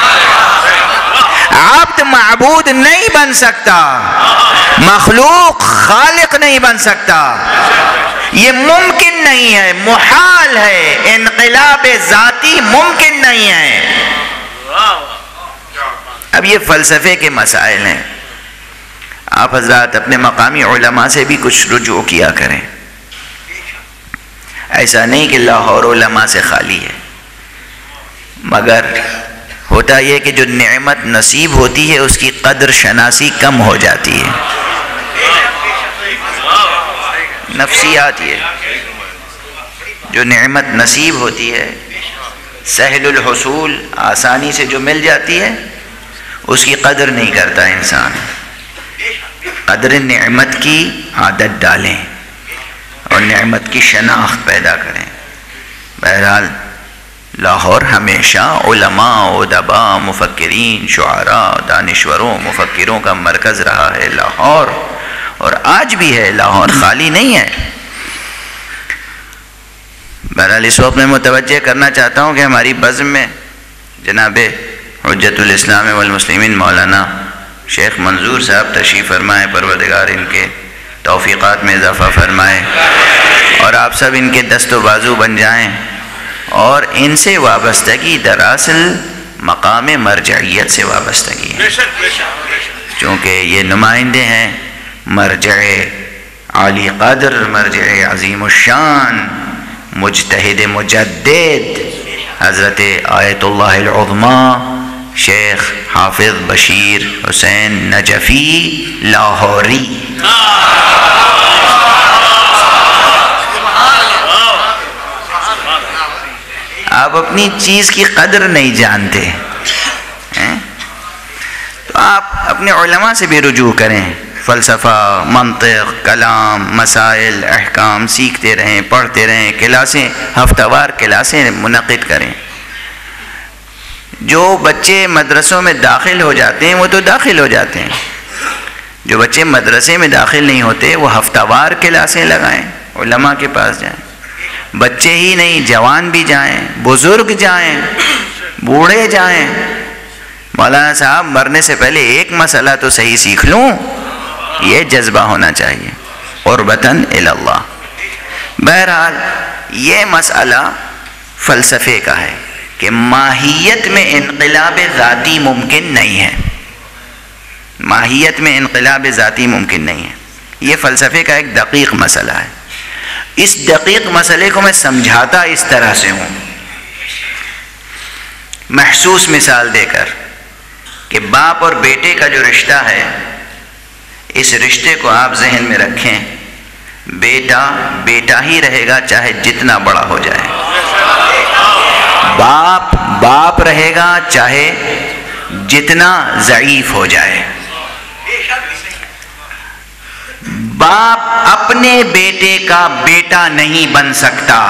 عبد معبود نہیں بن سکتا, مخلوق خالق نہیں بن سکتا. یہ ممکن نہیں ہے, محال ہے. انقلاب ذاتی ممکن نہیں ہے. اب یہ فلسفے کے مسائل ہیں. آپ حضرات اپنے مقامی علماء سے بھی کچھ رجوع کیا کریں. ایسا نہیں کہ لاہور علماء سے خالی ہے, مگر ہوتا یہ کہ جو نعمت نصیب ہوتی ہے اس کی قدر شناسی کم ہو جاتی ہے. نفسیات یہ جو نعمت نصیب ہوتی ہے سہل الحصول, آسانی سے جو مل جاتی ہے, اس کی قدر نہیں کرتا انسان. قدر نعمت کی عادت ڈالیں اور نعمت کی شناخت پیدا کریں. بہرحال لاہور ہمیشہ علماء, ادباء, مفکرین, شعراء, دانشوروں, مفکروں کا مرکز رہا ہے لاہور, اور آج بھی ہے. لاہور خالی نہیں ہے. بہرحال اس وقت میں متوجہ کرنا چاہتا ہوں کہ ہماری بزم میں جناب حجت الاسلام والمسلمین مولانا شیخ منظور صاحب تشریف فرمائے. پروردگار ان کے توفیقات میں اضافہ فرمائے, اور آپ سب ان کے دست و بازو بن جائیں. اور ان سے وابستگی دراصل مقام مرجعیت سے وابستگی ہے, چونکہ یہ نمائندے ہیں مرجع عالی قدر, مرجع عظیم الشان, مجتہد مجدد حضرت آیت اللہ العظمی شیخ حافظ بشیر حسین نجفی لاہوری. آپ اپنی چیز کی قدر نہیں جانتے, تو آپ اپنے علماء سے بھی رجوع کریں. فلسفہ, منطق, کلام, مسائل, احکام سیکھتے رہیں, پڑھتے رہیں. کلاسیں ہفتہ وار کلاسیں منعقد کریں. جو بچے مدرسوں میں داخل ہو جاتے ہیں وہ تو داخل ہو جاتے ہیں, جو بچے مدرسے میں داخل نہیں ہوتے وہ ہفتہ وار کلاسیں لگائیں, علماء کے پاس جائیں. بچے ہی نہیں, جوان بھی جائیں, بزرگ جائیں, بوڑھے جائیں. مولانا صاحب مرنے سے پہلے ایک مسئلہ تو صحیح سیکھ لوں, یہ جذبہ ہونا چاہیے. قربتاً الی اللہ. بہرحال یہ مسئلہ فلسفے کا ہے کہ ماہیت میں انقلاب ذاتی ممکن نہیں ہے. ماہیت میں انقلاب ذاتی ممکن نہیں ہے. یہ فلسفے کا ایک دقیق مسئلہ ہے. اس دقیق مسئلے کو میں سمجھاتا اس طرح سے ہوں, محسوس مثال دے کر, کہ باپ اور بیٹے کا جو رشتہ ہے, اس رشتے کو آپ ذہن میں رکھیں. بیٹا بیٹا ہی رہے گا چاہے جتنا بڑا ہو جائے, باپ باپ رہے گا چاہے جتنا ضعیف ہو جائے. باپ اپنے بیٹے کا بیٹا نہیں بن سکتا,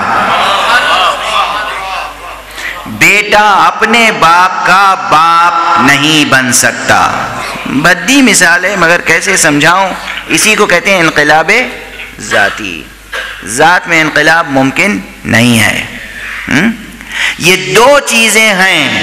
بیٹا اپنے باپ کا باپ نہیں بن سکتا. بدی مثال ہے مگر کیسے سمجھاؤں. اسی کو کہتے ہیں انقلاب ذاتی. ذات میں انقلاب ممکن نہیں ہے. یہ دو چیزیں ہیں.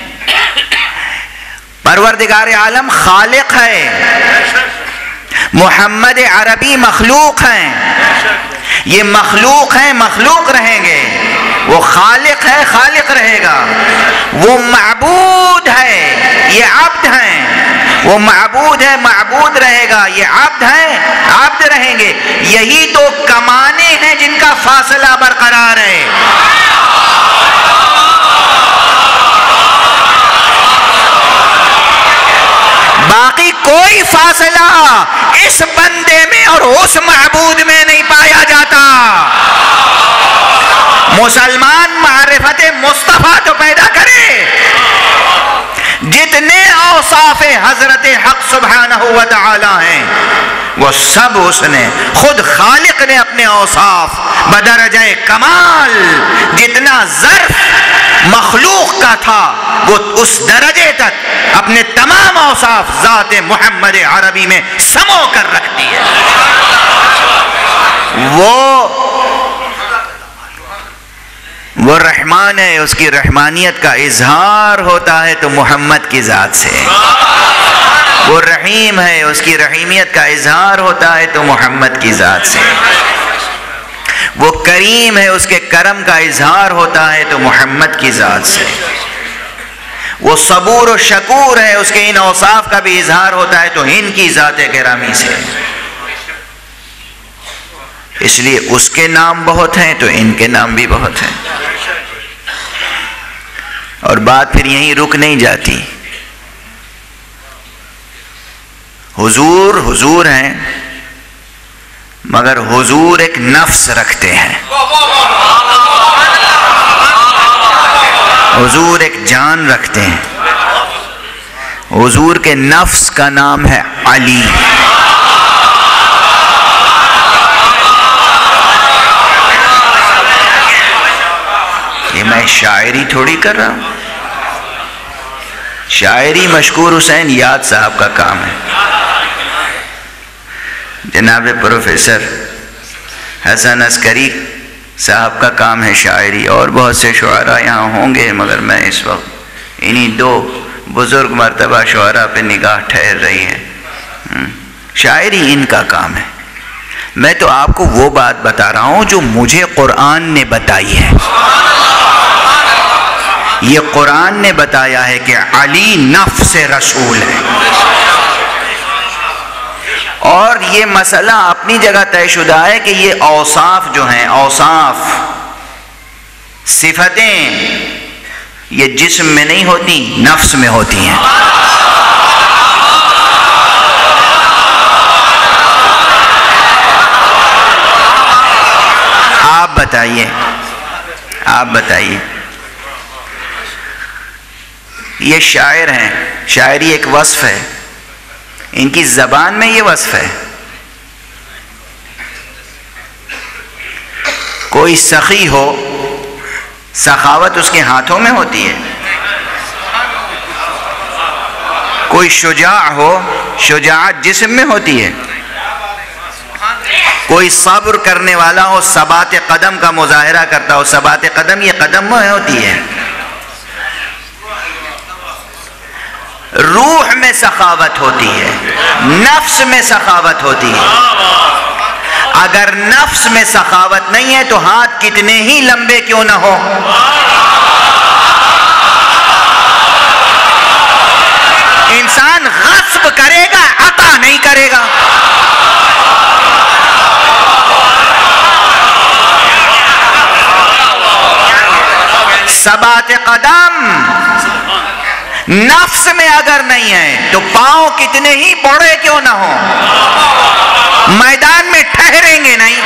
پروردگار عالم خالق ہے, محمد عربی مخلوق ہیں. یہ مخلوق ہیں, مخلوق رہیں گے. وہ خالق ہے, خالق رہے گا. وہ معبود ہے, یہ عبد ہیں. وہ معبود ہے، معبود رہے گا، یہ عبد ہے، عبد رہیں گے. یہی تو کمانے ہیں جن کا فاصلہ برقرار ہے. باقی کوئی فاصلہ اس بندے میں اور اس معبود میں نہیں پایا جاتا. مسلمان معرفت مصطفیٰ تو پیدا کرے. جتنے اوصاف حضرت حق سبحانہ و تعالی ہیں وہ سب اس نے خود خالق نے اپنے اوصاف بدرجہ کمال جتنا ظرف مخلوق کا تھا وہ اس درجے تک اپنے تمام اوصاف ذات محمد عربی میں سمو کر رکھتی ہے. وہ رحمان ہے، اس کی رحمانیت کا اظہار ہوتا ہے تو محمد کی ذات سے. وہ رحیم ہے، اس کی رحیمیت کا اظہار ہوتا ہے تو محمد کی ذات سے. وہ کریم ہے، اس کے کرم کا اظہار ہوتا ہے تو محمد کی ذات سے. وہ صبور و شکور ہے، اس کے ان اوصاف کا بھی اظہار ہوتا ہے تو ان کی ذات گرامی سے. اس لیے اس کے نام بہت ہیں تو ان کے نام بھی بہت ہیں. اور بات پھر یہیں رک نہیں جاتی. حضور حضور ہیں مگر حضور ایک نفس رکھتے ہیں. حضور ایک جان رکھتے ہیں. حضور کے نفس کا نام ہے علی. یہ میں شاعری تھوڑی کر رہا ہوں. شاعری مشکور حسین یاد صاحب کا کام ہے. جناب پروفیسر حسن عسکری صاحب کا کام ہے شاعری. اور بہت سے شعراء یہاں ہوں گے مگر میں اس وقت انہی دو بزرگ مرتبہ شعراء پہ نگاہ ٹھہر رہی ہے. شاعری ان کا کام ہے. میں تو آپ کو وہ بات بتا رہا ہوں جو مجھے قرآن نے بتائی ہے. یہ قرآن نے بتایا ہے کہ علی نفس رسول ہے. اور یہ مسئلہ اپنی جگہ طے شدہ ہے کہ یہ اوصاف جو ہیں، اوصاف صفتیں، یہ جسم میں نہیں ہوتی، نفس میں ہوتی ہیں. آپ بتائیے یہ شاعر ہیں، شاعری ایک وصف ہے، ان کی زبان میں یہ وصف ہے. کوئی سخی ہو، سخاوت اس کے ہاتھوں میں ہوتی ہے. کوئی شجاع ہو، شجاعت جسم میں ہوتی ہے. کوئی صبر کرنے والا ہو، ثبات قدم کا مظاہرہ کرتا ہو، ثبات قدم یہ قدم میں ہوتی ہے. روح میں سخاوت ہوتی ہے، نفس میں سخاوت ہوتی ہے. اگر نفس میں سخاوت نہیں ہے تو ہاتھ کتنے ہی لمبے کیوں نہ ہو، انسان غصب کرے گا، عطا نہیں کرے گا. ثبات قدم نفس میں اگر نہیں ہے تو پاؤں کتنے ہی بڑے کیوں نہ ہو، میدان میں ٹھہریں گے نہیں.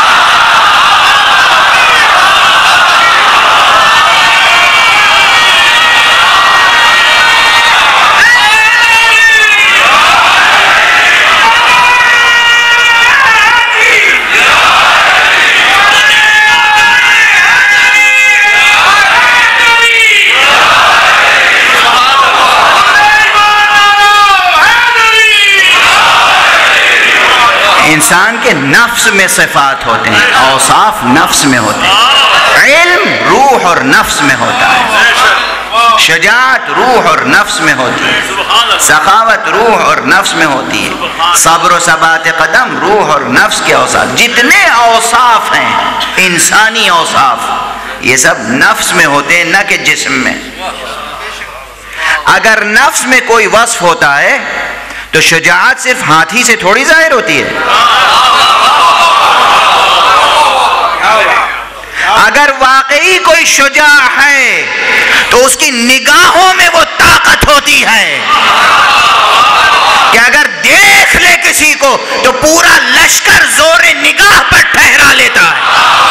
انسان کے نفس میں صفات ہوتے ہیں، اوصاف نفس میں ہوتے ہیں. علم روح اور نفس میں ہوتا ہے. شجاعت روح اور نفس میں ہوتی ہے. سخاوت روح اور نفس میں ہوتی ہے. صبر و ثبات قدم روح اور نفس کے اوصاف. جتنے اوصاف ہیں انسانی اوصاف یہ سب نفس میں ہوتے ہیں، نہ کہ جسم میں. اگر نفس میں کوئی وصف ہوتا ہے تو شجاعت صرف ہاتھی سے تھوڑی ظاہر ہوتی ہے. اگر واقعی کوئی شجاع ہے تو اس کی نگاہوں میں وہ طاقت ہوتی ہے کہ اگر دیکھ لے کسی کو تو پورا لشکر زور نگاہ پر ٹھہرا لیتا ہے.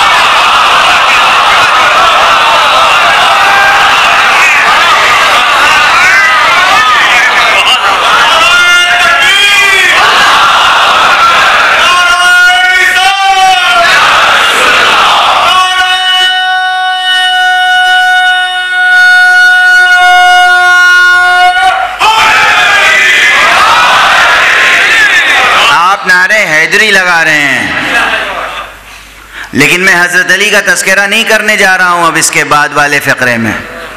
لگا رہے ہیں لیکن میں حضرت علی کا تذکرہ نہیں کرنے جا رہا ہوں اب اس کے بعد والے فقرے میں.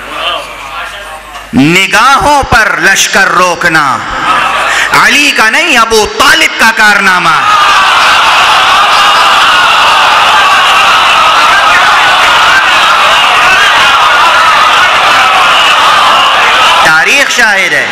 نگاہوں پر لشکر روکنا علی کا نہیں ابو طالب کا کارنامہ. تاریخ شاہد ہے.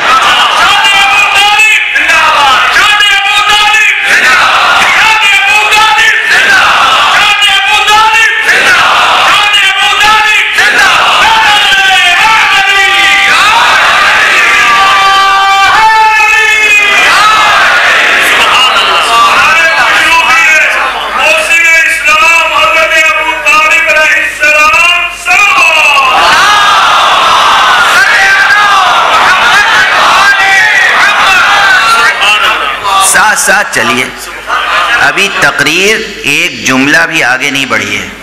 ساتھ چلیے ابھی تقریر ایک جملہ بھی آگے نہیں بڑھی ہے.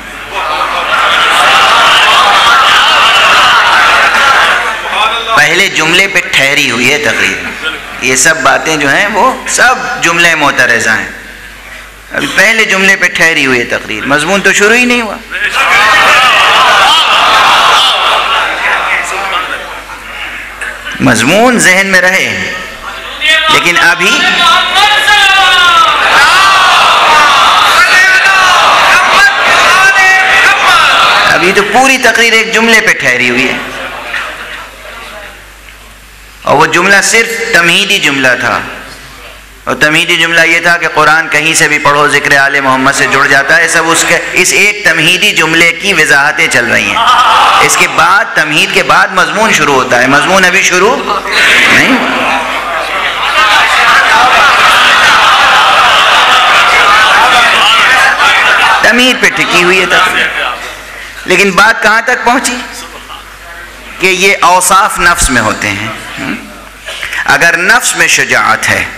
پہلے جملے پہ ٹھہری ہوئی ہے تقریر. یہ سب باتیں جو ہیں وہ سب جملے معترضہ ہیں. ابھی پہلے جملے پہ ٹھہری ہوئی ہے تقریر. مضمون تو شروع ہی نہیں ہوا. مضمون ذہن میں رہے لیکن ابھی تو پوری تقریر ایک جملے پہ ٹھہری ہوئی ہے اور وہ جملہ صرف تمہیدی جملہ تھا. اور تمہیدی جملہ یہ تھا کہ قرآن کہیں سے بھی پڑھو ذکر آل محمد سے جڑ جاتا ہے. سب اس ایک تمہیدی جملے کی وضاحتیں چل رہی ہیں. اس کے بعد تمہید کے بعد مضمون شروع ہوتا ہے. مضمون ابھی شروع نہیں. تمہید پہ ٹکی ہوئی ہے تقریر. لیکن بات کہاں تک پہنچی کہ یہ اوصاف نفس میں ہوتے ہیں. اگر نفس میں شجاعت ہے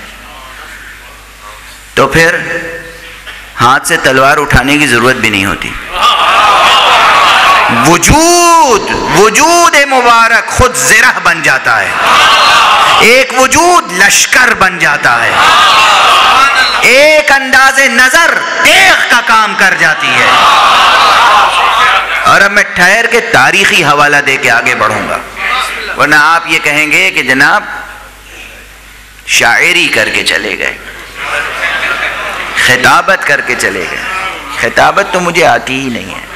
تو پھر ہاتھ سے تلوار اٹھانے کی ضرورت بھی نہیں ہوتی. وجود مبارک خود زرہ بن جاتا ہے. ایک وجود لشکر بن جاتا ہے. ایک انداز نظر تیغ کا کام کر جاتی ہے. اور اب میں ٹھہر کے تاریخی حوالہ دے کے آگے بڑھوں گا ورنہ آپ یہ کہیں گے کہ جناب شاعری کر کے چلے گئے, خطابت کر کے چلے گئے. خطابت تو مجھے آتی ہی نہیں ہے.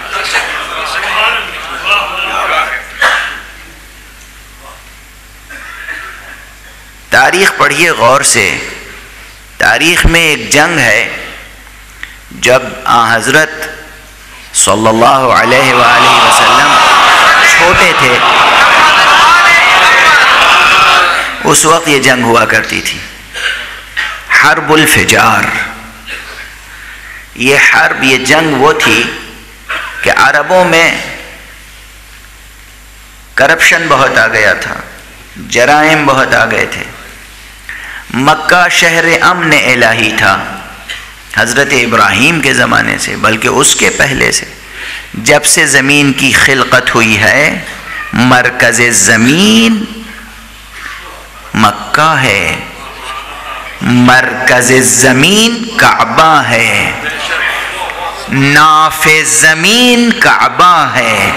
تاریخ پڑھیے غور سے. تاریخ میں ایک جنگ ہے جب حضرت صلی اللہ علیہ وآلہ وسلم چھوٹے تھے. اس وقت یہ جنگ ہوا کرتی تھی حرب الفجار. یہ جنگ وہ تھی کہ عربوں میں کرپشن بہت آ گیا تھا, جرائم بہت آ گئے تھے. مکہ شہر امن الہی تھا حضرت ابراہیم کے زمانے سے, بلکہ اس کے پہلے سے. جب سے زمین کی خلقت ہوئی ہے مرکز زمین مکہ ہے, مرکز زمین کعبہ ہے, ناف زمین کعبہ ہے.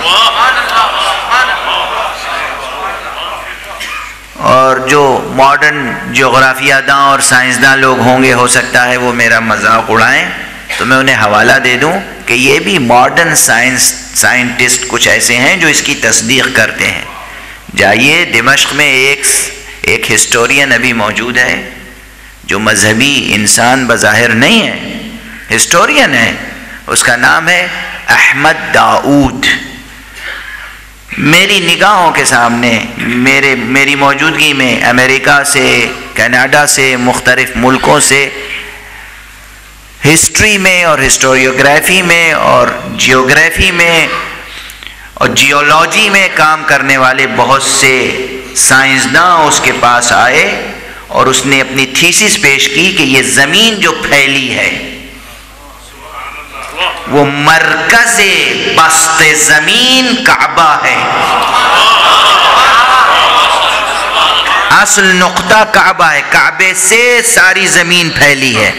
اور جو ماڈرن جغرافیہ داں اور سائنسداں لوگ ہوں گے ہو سکتا ہے وہ میرا مذاق اڑائیں, تو میں انہیں حوالہ دے دوں کہ یہ بھی ماڈرن سائنٹسٹ کچھ ایسے ہیں جو اس کی تصدیق کرتے ہیں. جائیے دمشق میں ایک ہسٹورین ابھی موجود ہے جو مذہبی انسان بظاہر نہیں ہے، ہسٹورین ہے، اس کا نام ہے احمد داؤد۔ میری نگاہوں کے سامنے میری موجودگی میں امریکہ سے، کینیڈا سے، مختلف ملکوں سے ہسٹری میں اور ہسٹوریوگرافی میں اور جیوگرافی میں اور جیولوجی میں کام کرنے والے بہت سے سائنسداں اس کے پاس آئے اور اس نے اپنی تھیسس پیش کی کہ یہ زمین جو پھیلی ہے وہ مرکز بسط زمین کعبہ ہے، اصل نقطہ کعبہ ہے، کعبے سے ساری زمین پھیلی ہے،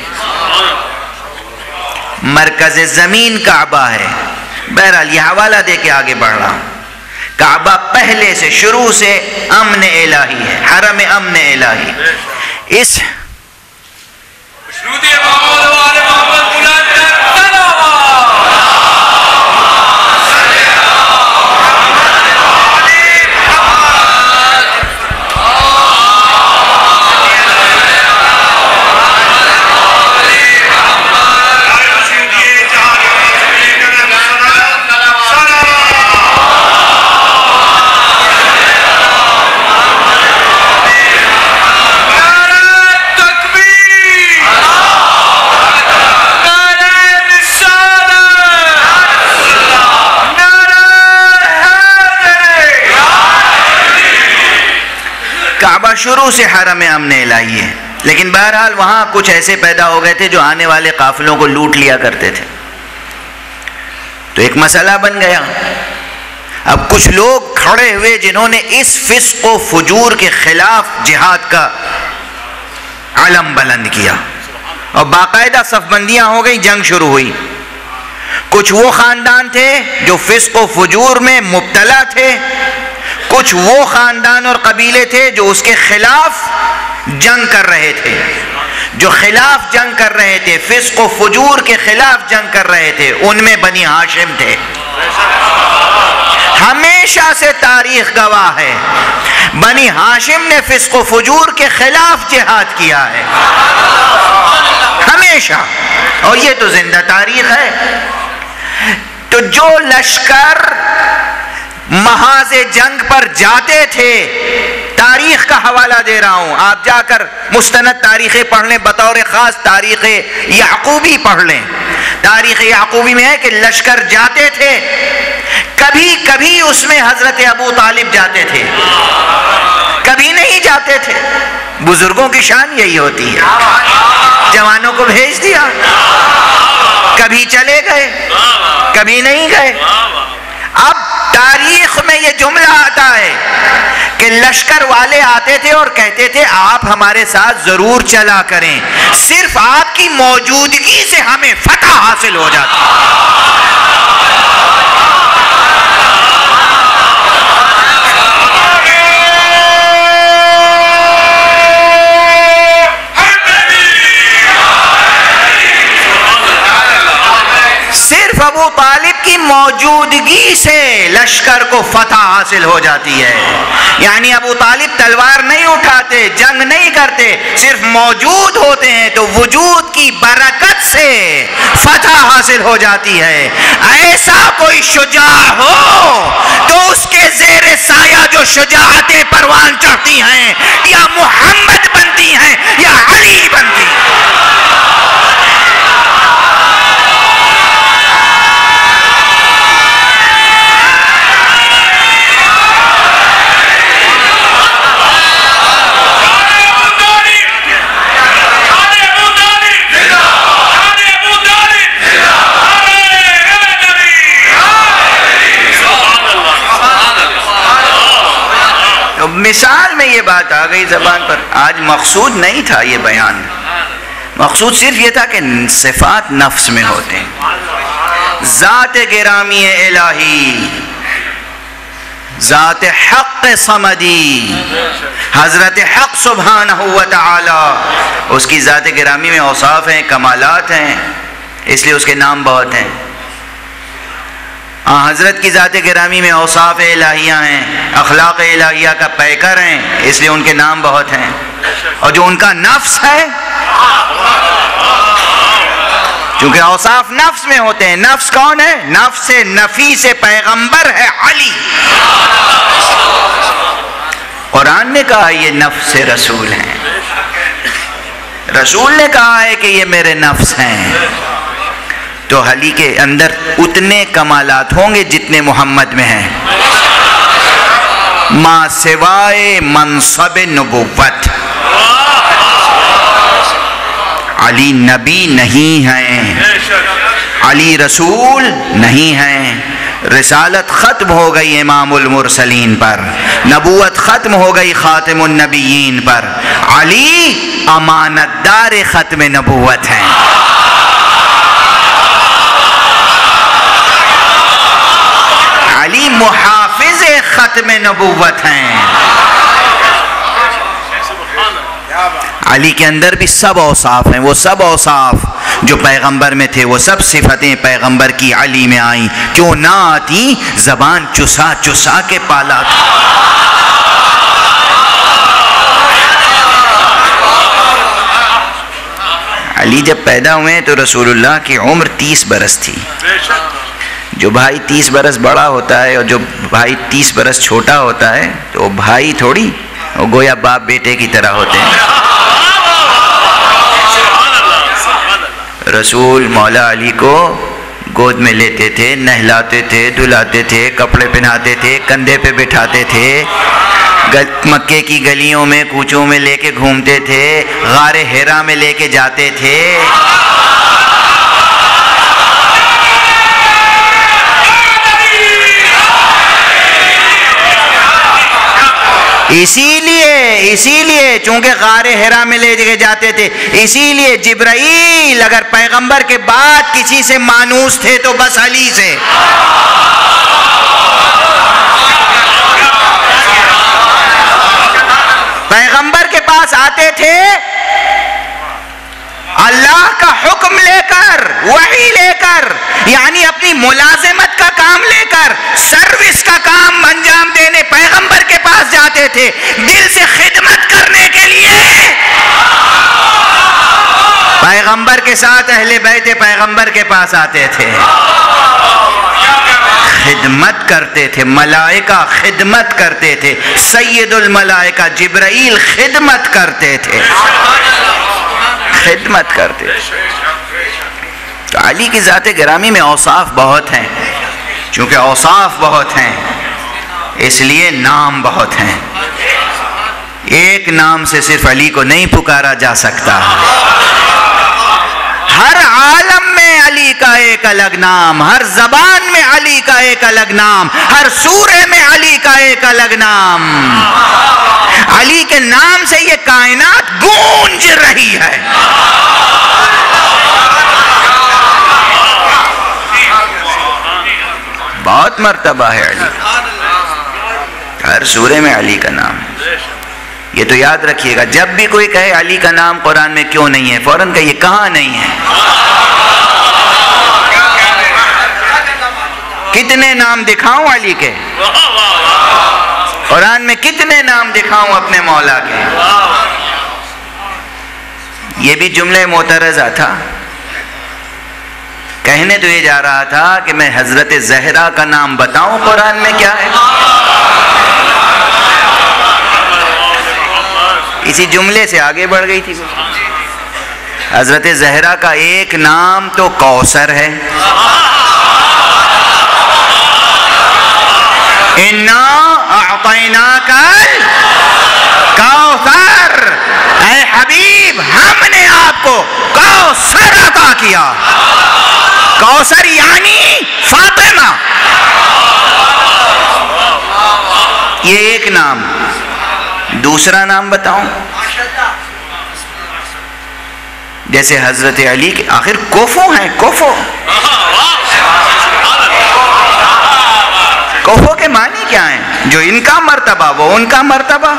مرکز زمین کعبہ ہے۔ بہرحال یہ حوالہ دے کے آگے بڑھ رہا ہوں۔ کعبہ پہلے سے شروع سے امن الہی ہے، حرم امن الہی۔ اس کعبہ شروع سے حرم امن الہی ہے، لیکن بہرحال وہاں کچھ ایسے پیدا ہو گئے تھے جو آنے والے قافلوں کو لوٹ لیا کرتے تھے، تو ایک مسئلہ بن گیا۔ اب کچھ لوگ کھڑے ہوئے جنہوں نے اس فسق و فجور کے خلاف جہاد کا علم بلند کیا اور باقاعدہ صف بندیاں ہو گئی، جنگ شروع ہوئی۔ کچھ وہ خاندان تھے جو فسق و فجور میں مبتلا تھے، کچھ وہ خاندان اور قبیلے تھے جو اس کے خلاف جنگ کر رہے تھے، جو خلاف جنگ کر رہے تھے، فسق و فجور کے خلاف جنگ کر رہے تھے، ان میں بنی ہاشم تھے۔ ہمیشہ سے تاریخ گواہ ہے، بنی ہاشم نے فسق و فجور کے خلاف جہاد کیا ہے، ہمیشہ، اور یہ تو زندہ تاریخ ہے۔ تو جو لشکر محاذ جنگ پر جاتے تھے، تاریخ کا حوالہ دے رہا ہوں، آپ جا کر مستند تاریخیں پڑھ لیں، بطور خاص تاریخ یعقوبی پڑھ لیں۔ تاریخ یعقوبی میں ہے کہ لشکر جاتے تھے، کبھی کبھی اس میں حضرت ابو طالب جاتے تھے، کبھی نہیں جاتے تھے۔ بزرگوں کی شان یہی ہوتی ہے، جوانوں کو بھیج دیا، کبھی چلے گئے، کبھی نہیں گئے۔ اب تاریخ میں یہ جملہ آتا ہے کہ لشکر والے آتے تھے اور کہتے تھے آپ ہمارے ساتھ ضرور چلا کریں، صرف آپ کی موجودگی سے ہمیں فتح حاصل ہو جاتی ہے۔ صرف ابو طالب کی موجودگی سے لشکر کو فتح حاصل ہو جاتی ہے، یعنی ابو طالب تلوار نہیں اٹھاتے، جنگ نہیں کرتے، صرف موجود ہوتے ہیں تو وجود کی برکت سے فتح حاصل ہو جاتی ہے۔ ایسا کوئی شجاع ہو تو اس کے زیر سایہ جو شجاعتیں پروان چڑھتی ہیں یا محمد بنتی ہیں یا علی بنتی ہیں۔ مثال میں یہ بات آ گئی زبان پر، آج مقصود نہیں تھا یہ بیان، مقصود صرف یہ تھا کہ صفات نفس میں ہوتے ہیں۔ ذات گرامی الہی، ذات حق صمدی، حضرت حق سبحانہ و تعالی، اس کی ذات گرامی میں اوصاف ہیں، کمالات ہیں، اس لیے اس کے نام بہت ہیں۔ حضرت کی ذات گرامی میں اوصاف الہیہ ہیں، اخلاق الہیہ کا پیکر ہیں، اس لیے ان کے نام بہت ہیں۔ اور جو ان کا نفس ہے چونکہ اوصاف نفس میں ہوتے ہیں. نفس کون ہے؟ نفس نفیس پیغمبر ہے علی. قرآن نے کہا یہ نفس رسول ہیں، رسول نے کہا ہے کہ یہ میرے نفس ہیں. تو علی کے اندر اتنے کمالات ہوں گے جتنے محمد میں ہیں، ما سوائے منصب نبوت. علی نبی نہیں ہیں، علی رسول نہیں ہیں. رسالت ختم ہو گئی امام المرسلین پر، نبوت ختم ہو گئی خاتم النبیین پر. علی امانت دار ختم نبوت ہیں. علی محافظ ختم نبوت ہیں. علی کے اندر بھی سب اوصاف ہیں، وہ سب اوصاف جو پیغمبر میں تھے، وہ سب صفتیں پیغمبر کی علی میں آئیں. کیوں نہ آتی؟ زبان چسا چسا کے پالا تھا. علی جب پیدا ہوئے تو رسول اللہ کی عمر 30 برس تھی. جو بھائی 30 برس بڑا ہوتا ہے اور جو بھائی 30 برس چھوٹا ہوتا ہے تو وہ بھائی تھوڑی، وہ گویا باپ بیٹے کی طرح ہوتے ہیں. رسول مولا علی کو گود میں لیتے تھے، نہلاتے تھے، دھلاتے تھے، کپڑے پہناتے تھے، کندھے پہ بٹھاتے تھے، مکے کی گلیوں میں کوچوں میں لے کے گھومتے تھے، غار ہیرا میں لے کے جاتے تھے. اسی لیے چونکہ غار ہیرا میں لے کے جاتے تھے، اسی لیے جبرائیل اگر پیغمبر کے بعد کسی سے مانوس تھے تو بس علی سے. پیغمبر کے پاس آتے تھے اللہ کا حکم لے کر، وحی لے کر، یعنی اپنی ملازمت کا کام لے کر، سروس کا کام انجام دینے پیغمبر کے پاس جاتے تھے، دل سے خدمت کرنے کے لیے. پیغمبر کے ساتھ اہل بیت پیغمبر کے پاس آتے تھے، خدمت کرتے تھے. ملائکہ خدمت کرتے تھے، سید الملائکہ جبرائیل خدمت کرتے تھے، خدمت کرتے. تو علی کی ذات گرامی میں اوصاف بہت ہیں. چونکہ اوصاف بہت ہیں اس لیے نام بہت ہیں. ایک نام سے صرف علی کو نہیں پکارا جا سکتا. ہر عالم میں علی کا ایک الگ نام، ہر زبان میں علی کا ایک الگ نام، ہر سورے میں علی کا ایک الگ نام. علی کے نام سے یہ کائنات گونج رہی ہے. بہت مرتبہ ہے علی، ہر سورے میں علی کا نام ہے. یہ تو یاد رکھیے گا، جب بھی کوئی کہے علی کا نام قرآن میں کیوں نہیں ہے، فوراً کہیے کہاں نہیں ہے. کتنے نام دکھاؤں علی کے؟ قرآن میں کتنے نام دکھاؤں اپنے مولا کے؟ یہ بھی جملہ معترضہ تھا. کہنے تو یہ جا رہا تھا کہ میں حضرت زہرا کا نام بتاؤں قرآن میں کیا ہے. اسی جملے سے آگے بڑھ گئی تھی. حضرت زہرا کا ایک نام تو کوثر ہے. اِنَّا أَعْطَيْنَاكَ الْكَوْثَرَ، اے حبیب ہم نے آپ کو کوثر عطا کیا. کوثر یعنی فاطمہ. یہ ایک نام. دوسرا نام بتاؤں؟ جیسے حضرت علی کے آخر کوفو ہیں. کوفو کوفو کے معنی کیا ہیں؟ جو ان کا مرتبہ وہ ان کا مرتبہ.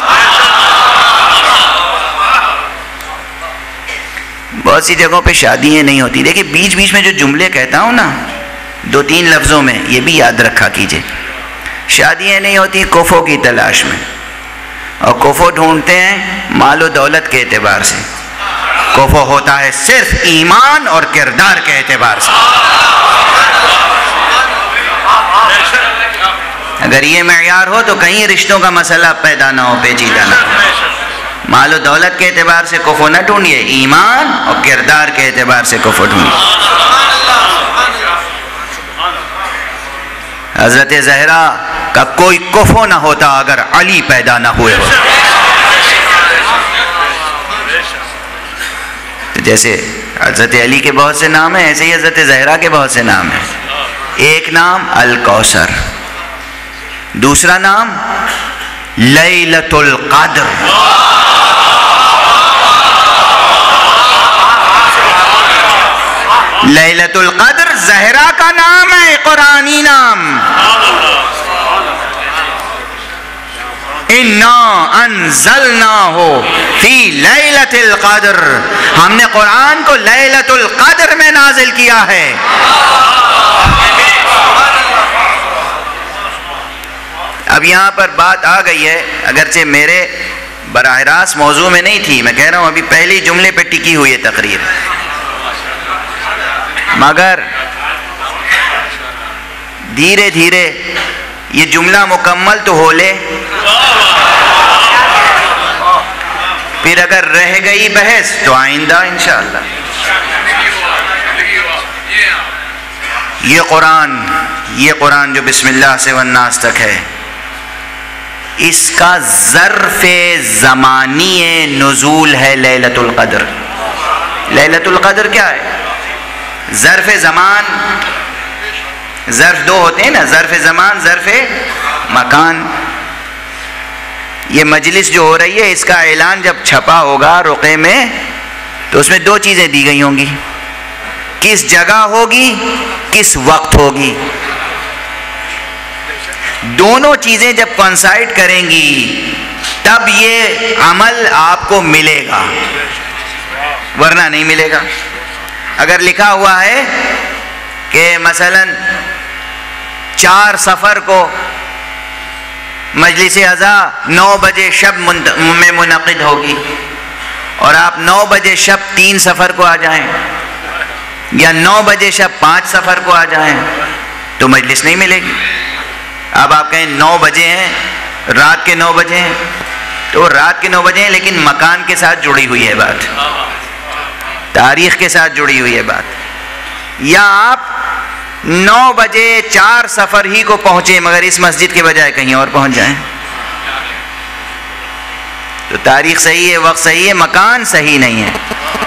بہت سی جگہوں پہ شادیاں نہیں ہوتی. دیکھیں بیچ بیچ میں جو جملے کہتا ہوں نا 2-3 لفظوں میں، یہ بھی یاد رکھا کیجئے. شادیاں نہیں ہوتی کوفو کی تلاش میں، اور کوفو ڈھونڈتے ہیں مال و دولت کے اعتبار سے. کفو ہوتا ہے صرف ایمان اور کردار کے اعتبار سے. اگر یہ معیار ہو تو کہیں رشتوں کا مسئلہ پیدا نہ ہو، پیچیدہ نہ ہو. مال و دولت کے اعتبار سے کفو نہ ڈھونڈیے، ایمان اور کردار کے اعتبار سے کفو ڈھونڈیے. حضرت زہرا کا کوئی کفو نہ ہوتا اگر علی پیدا نہ ہوئے ہو. جیسے حضرت علی کے بہت سے نام ہیں، ایسے ہی حضرت زہرا کے بہت سے نام ہیں. ایک نام الکوثر، دوسرا نام لیلۃ القدر. لیلۃ القدر زہرا کا نام ہے، قرآنی نام. اِنَّا أَنزَلْنَاهُ فِي لَيْلَةِ الْقَدْرِ، ہم نے قرآن کو لیلۃ القدر میں نازل کیا ہے. اب یہاں پر بات آ گئی ہے، اگرچہ میرے براہ راست موضوع میں نہیں تھی، میں کہہ رہا ہوں ابھی پہلی جملے پہ ٹکی ہوئی ہے تقریر، مگر دھیرے دھیرے یہ جملہ مکمل تو ہو لے، پھر اگر رہ گئی بحث تو آئندہ انشاءاللہ. یہ قرآن جو بسم اللہ سے والناس تک ہے، اس کا ظرف زمانی نزول ہے لیلۃ القدر. لیلۃ القدر کیا ہے؟ ظرف زمان، ظرف دو ہوتے ہیں نا، ظرف زمان، ظرف مکان. یہ مجلس جو ہو رہی ہے، اس کا اعلان جب چھپا ہوگا رقعے میں تو اس میں دو چیزیں دی گئی ہوں گی، کس جگہ ہوگی، کس وقت ہوگی. دونوں چیزیں جب کوانسائڈ کریں گی تب یہ عمل آپ کو ملے گا، ورنہ نہیں ملے گا. اگر لکھا ہوا ہے کہ مثلا 4 صفر کو مجلس عزا 9 بجے شب میں منعقد ہوگی، اور آپ 9 بجے شب 3 صفر کو آ جائیں، یا 9 بجے شب 5 صفر کو آ جائیں تو مجلس نہیں ملے گی. اب آپ کہیں 9 بجے ہیں، رات کے 9 بجے ہیں، تو رات کے 9 بجے ہیں لیکن مکان کے ساتھ جڑی ہوئی ہے بات، تاریخ کے ساتھ جڑی ہوئی ہے بات. یا آپ 9 بجے 4 صفر ہی کو پہنچے مگر اس مسجد کے بجائے کہیں اور پہنچ جائیں تو تاریخ صحیح ہے، وقت صحیح ہے، مکان صحیح نہیں ہے.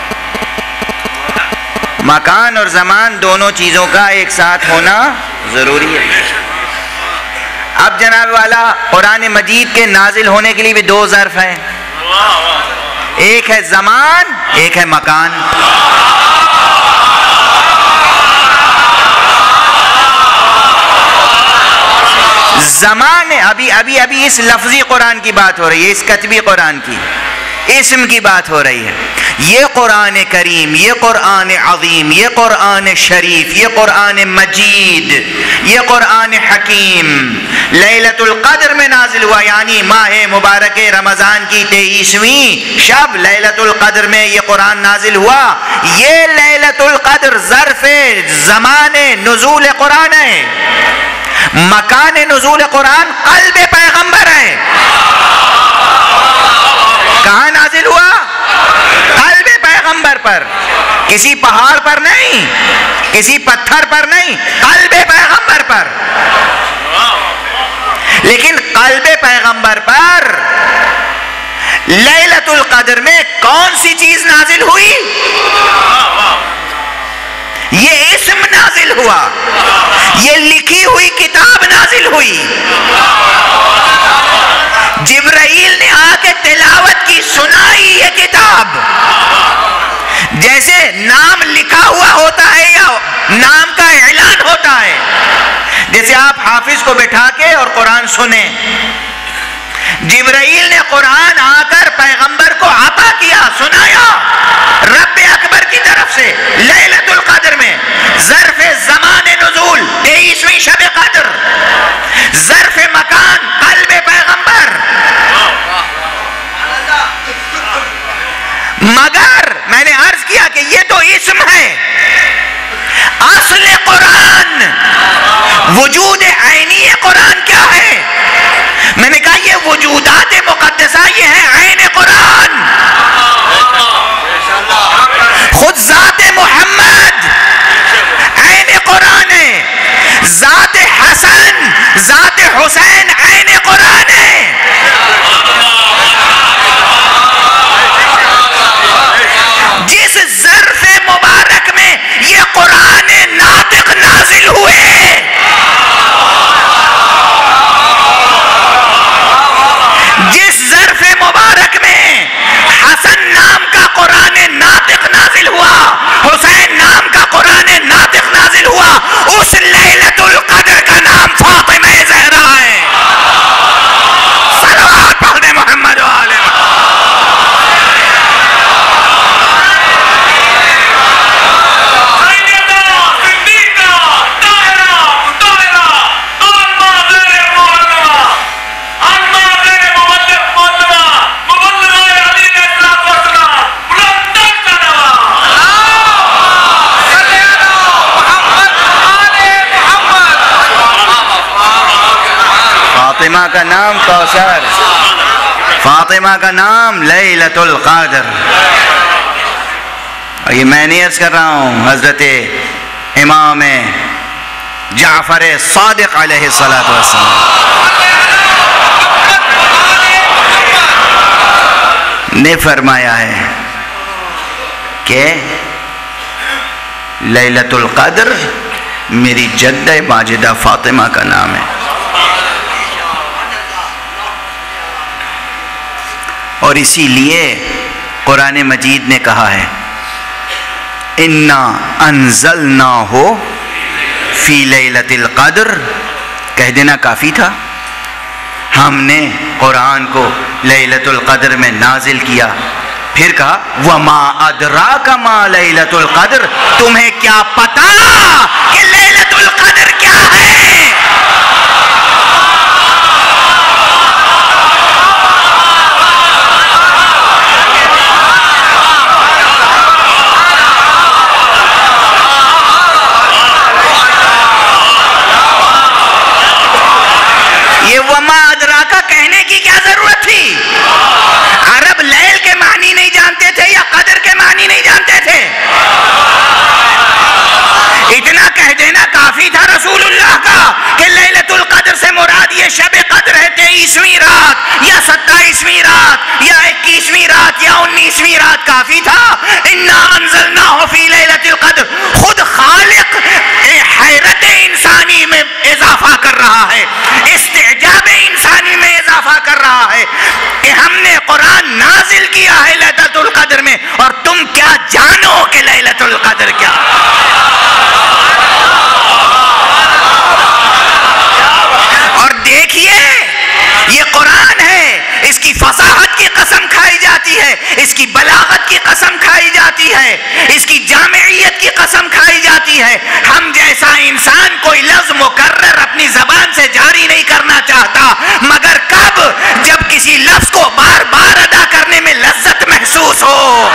مکان اور زمان دونوں چیزوں کا ایک ساتھ ہونا ضروری ہے. اب جناب والا قرآن مجید کے نازل ہونے کے لیے بھی 2 ظرف ہیں، ایک ہے زمان، ایک ہے مکان. زمان ابھی اس لفظی قرآن کی بات ہو رہی ہے، اس کتبی قرآن کی، اسم کی بات ہو رہی ہے. یہ قرآن کریم، یہ قرآن عظیم، یہ قرآن شریف، یہ قرآن مجید، یہ قرآن حکیم لیلۃ القدر میں نازل ہوا، یعنی ماہ مبارک رمضان کی 23ویں شب لیلۃ القدر میں یہ قرآن نازل ہوا. یہ لیلۃ القدر ظرف زمان نزول قرآن ہے، مکان نزول قرآن قلب پیغمبر ہے. کہاں نازل ہوا؟ قلب پیغمبر پر، کسی پہاڑ پر نہیں، کسی پتھر پر نہیں، قلب پیغمبر پر. لیکن قلب پیغمبر پر لیلۃ القدر میں کون سی چیز نازل ہوئی؟ یہ اسم نازل ہوا، یہ لکھی ہوئی کتاب نازل ہوئی. جبرائیل نے آ کے تلاوت کی، سنائی یہ کتاب. جیسے نام لکھا ہوا ہوتا ہے یا نام کا اعلان ہوتا ہے، جیسے آپ حافظ کو بٹھا کے اور قرآن سنیں، جبرائیل نے قرآن آ کر پیغمبر کو عطا کیا، سنایا رب اکبر کی طرف سے لیلۃ القدر میں. ظرف زمان نزول 23ویں شب قدر، ظرف مکان قلب پیغمبر. مگر میں نے عرض کیا کہ یہ تو اسم ہے، اصل قرآن، وجود عینی قرآن کیا ہے؟ میں نے کہا یہ وجودات مقدسہ یہ ہے عین قرآن، خود ذات محمد عین قرآن ہے، ذات حسن ذات حسین عین قرآن ہے۔ جس ظرف مبارک میں یہ قرآن ناطق نازل ہوئے، جس ظرف مبارک میں حسن نام کا قرآن ناطق نازل ہوا، حسین نام کا قرآن ناطق نازل ہوا، اس لیلۃ القدر کا نام فاطمہ زہرا ہے۔ صلوات پڑھ دے محمد و آل محمد۔ فاطمہ کا نام کوثر، فاطمہ کا نام لیلۃ القدر۔ اور یہ میں نہیں عرض کر رہا ہوں، حضرت امام جعفر صادق علیہ السلام نے فرمایا ہے کہ لیلۃ القدر میری جدہ ماجدہ فاطمہ کا نام ہے، اور اسی لیے قرآن مجید نے کہا ہے اِنَّا أَنزَلْنَاهُ فِي لَيْلَةِ الْقَدْرِ، کہہ دینا کافی تھا، ہم نے قرآن کو لیلۃ القدر میں نازل کیا۔ پھر کہا وَمَا أَدْرَاكَ مَا لَيْلَةُ الْقَدْرِ، تمہیں کیا پتا کہ لیلۃ القدر کیا ہے؟ وما ادراکا کہنے کی کیا ضرورت تھی؟ عرب لیل کے معنی نہیں جانتے تھے یا قدر کے معنی نہیں جانتے تھے؟ اتنا کہہ دینا کافی تھا رسول اللہ کا کہ لیلۃ القدر سے مراد یہ شب قدر ہے 23ویں رات یا 27ویں رات یا 21ویں رات یا 19ویں رات، کافی تھا۔ اِنَّا أَنزَلْنَاهُ فِي لَيْلَةِ الْقَدْرِ، خود خالق حیرت انسانی میں اضافہ کر رہا ہے، استعجاب انسانی میں اضافہ کر رہا ہے کہ ہم نے قرآن نازل کیا ہے لیلۃ القدر میں، اور تم کیا جانو کہ لیلۃ القدر کیا؟ اور دیکھیے یہ قرآن ہے، اس کی فصاحت کی قسم کھائی جاتی ہے، اس کی بلاغت کی قسم کھائی جاتی ہے، اس کی جامعیت کی قسم کھائی جاتی ہے۔ ہم جیسا انسان کوئی لفظ مکرر اپنی زبان سے جاری نہیں کرنا چاہتا، مگر کب؟ جب کسی لفظ کو بار بار ادا کرنے میں لذت محسوس ہو۔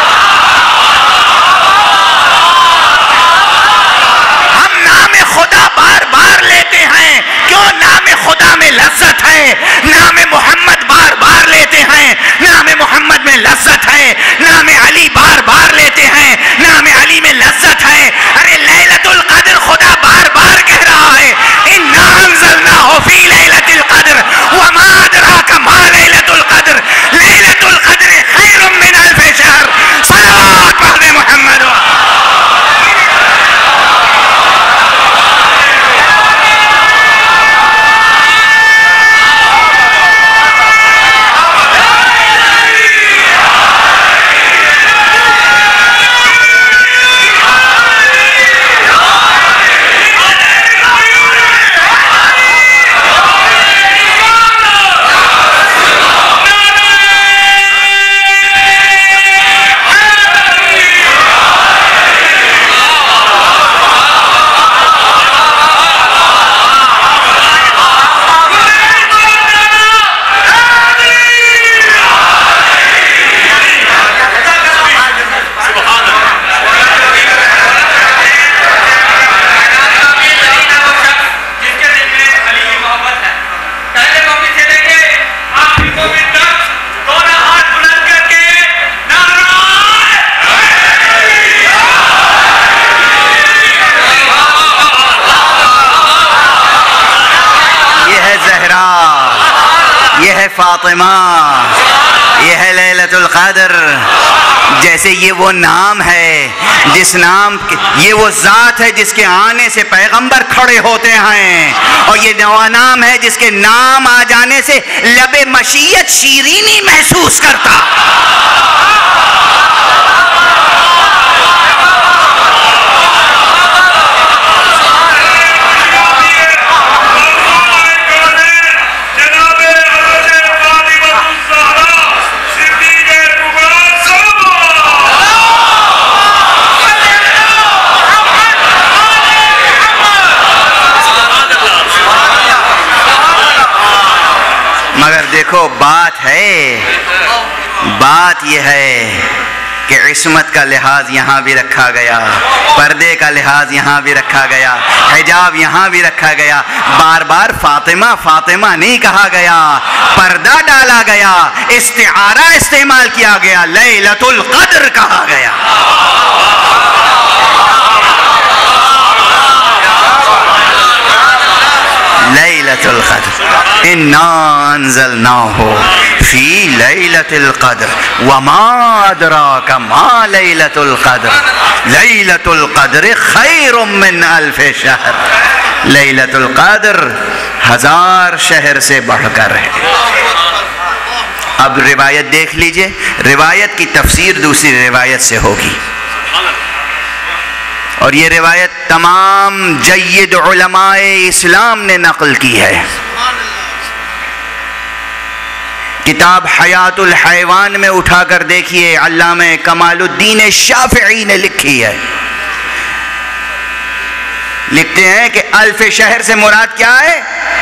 ہم نام خدا بار بار لیتے ہیں، کیوں؟ نام خدا میں لذت ہے۔ نام محمد بار بار لیتے ہیں، نام محمد میں لذت ہے۔ نام علی بار بار لیتے ہیں، نام علی میں لذت ہے۔ ارے لیلۃ القدر خدا بار بار کہہ رہا ہے اِنَّا أَنزَلْنَاهُ فِي لَيْلَةِ الْقَدْرِ وَمَا أَدْرَاكَ مَا لَيْلَةُ الْقَدْرِ لَيْلَةُ الْقَدْرِ خَيْرٌ مِّنْ أَلْفِ شَهْرٍ۔ صلوات پڑھ دے محمد۔ فاطمہ، یہ ہے لیلۃ القدر۔ جیسے یہ وہ نام ہے جس نام، یہ وہ ذات ہے جس کے آنے سے پیغمبر کھڑے ہوتے ہیں، اور یہ نام ہے جس کے نام آ جانے سے لب مشیت شیرینی محسوس کرتا۔ مگر دیکھو بات یہ ہے کہ عصمت کا لحاظ یہاں بھی رکھا گیا، پردے کا لحاظ یہاں بھی رکھا گیا، حجاب یہاں بھی رکھا گیا، بار بار فاطمہ فاطمہ نہیں کہا گیا، پردہ ڈالا گیا، استعارہ استعمال کیا گیا، لیلۃ القدر کہا گیا۔ لیلۃ القدر انا انزلناہ فی لیلۃ القدر وما ادراک ما لیلۃ القدر لیلۃ القدر خیر من الف شہر۔ لیلۃ القدر 1000 شہر سے بڑھ کر ہے۔ اب روایت دیکھ لیجئے، روایت کی تفسیر دوسری روایت سے ہوگی، اور یہ روایت تمام جید علماء اسلام نے نقل کی ہے۔ کتاب حیات الحیوان میں اٹھا کر دیکھیے، علامہ کمال الدین شافعی نے لکھی ہے۔ لکھتے ہیں کہ الف شہر سے مراد کیا ہے؟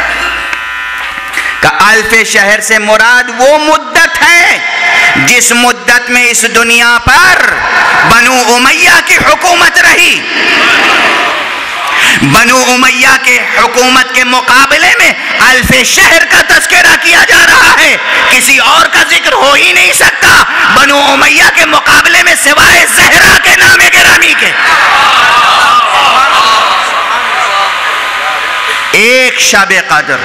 کہ الف شہر سے مراد وہ مدت ہے جس مدت میں اس دنیا پر بنو امیہ کی حکومت رہی۔ بنو امیہ کے حکومت کے مقابلے میں الف شہر کا تذکرہ کیا جا رہا ہے، کسی اور کا ذکر ہو ہی نہیں سکتا بنو امیہ کے مقابلے میں سوائے زہرا کے نام گرامی کے۔ ایک شب قدر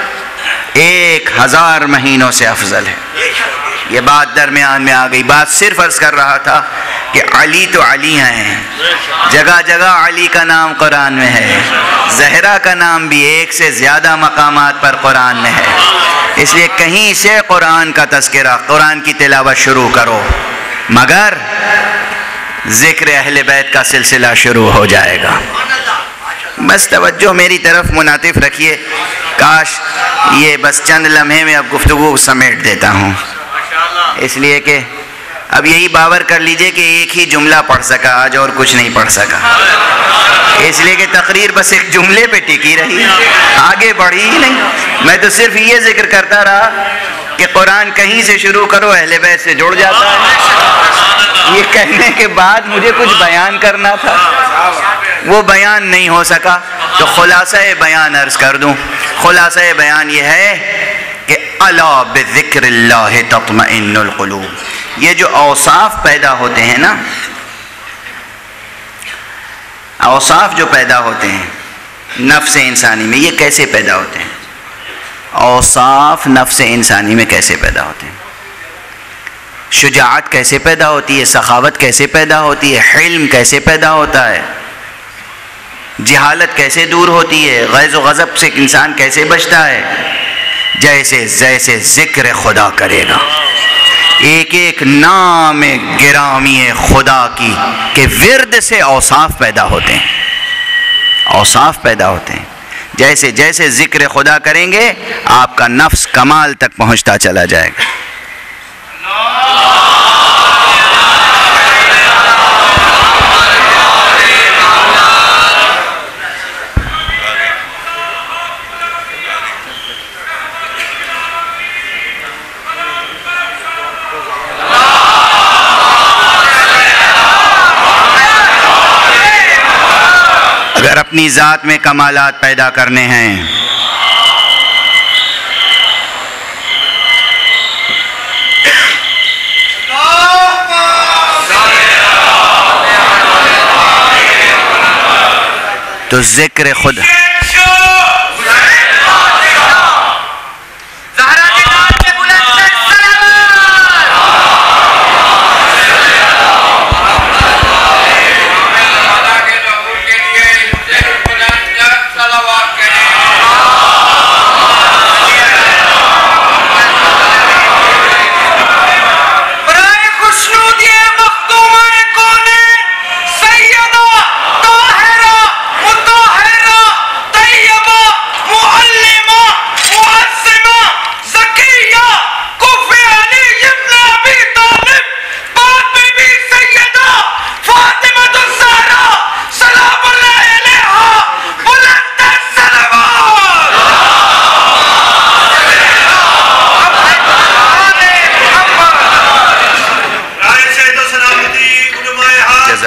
1000 مہینوں سے افضل ہے۔ یہ بات درمیان میں آ گئی، بات صرف عرض کر رہا تھا کہ علی تو علی ہیں، جگہ جگہ علی کا نام قرآن میں ہے، زہرا کا نام بھی 1 سے زیادہ مقامات پر قرآن میں ہے، اس لیے کہیں سے قرآن کا تذکرہ، قرآن کی تلاوت شروع کرو، مگر ذکر اہل بیت کا سلسلہ شروع ہو جائے گا۔ بس توجہ میری طرف منعطف رکھیے، کاش یہ بس چند لمحے میں اب گفتگو سمیٹ دیتا ہوں، اس لیے کہ اب یہی باور کر لیجئے کہ ایک ہی جملہ پڑھ سکا آج اور کچھ نہیں پڑھ سکا، اس لیے کہ تقریر بس ایک جملے پہ ٹکی رہی، آگے بڑھی ہی نہیں۔ میں تو صرف یہ ذکر کرتا رہا کہ قرآن کہیں سے شروع کرو اہل بیت سے جڑ جاتا ہے۔ یہ کہنے کے بعد مجھے کچھ بیان کرنا تھا، وہ بیان نہیں ہو سکا، تو خلاصہ بیان عرض کر دوں۔ خلاصہ بیان یہ ہے کہ الا بذکر اللہ تطمئن القلوب۔ یہ جو اوصاف پیدا ہوتے ہیں نا، اوصاف جو پیدا ہوتے ہیں نفس انسانی میں، یہ کیسے پیدا ہوتے ہیں؟ اوصاف نفس انسانی میں کیسے پیدا ہوتے ہیں؟ شجاعت کیسے پیدا ہوتی ہے؟ سخاوت کیسے پیدا ہوتی ہے؟ حلم کیسے پیدا ہوتا ہے؟ جہالت کیسے دور ہوتی ہے؟ غیظ و غضب سے انسان کیسے بچتا ہے؟ جیسے جیسے ذکر خدا کرے گا، ایک ایک نام گرامی خدا کی کہ ورد سے اوصاف پیدا ہوتے ہیں، اوصاف پیدا ہوتے ہیں۔ جیسے جیسے ذکر خدا کریں گے آپ کا نفس کمال تک پہنچتا چلا جائے گا۔ اگر اپنی ذات میں کمالات پیدا کرنے ہیں تو ذکر خدا، زہرا کے نام پہ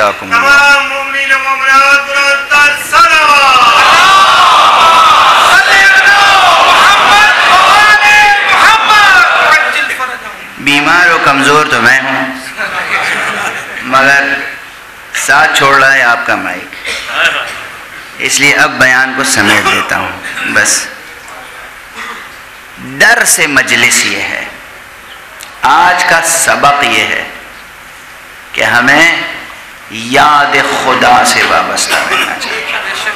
جزاکم اللہ. تمام مومنین و مومنات برادر صلوات. بیمار و کمزور تو میں ہوں، مگر ساتھ چھوڑ رہا ہے آپ کا مائک، اس لیے اب بیان کو سمیٹ دیتا ہوں. بس ڈر سے مجلس یہ ہے، آج کا سبق یہ ہے کہ ہمیں یاد خدا سے وابستہ رہنا چاہیے.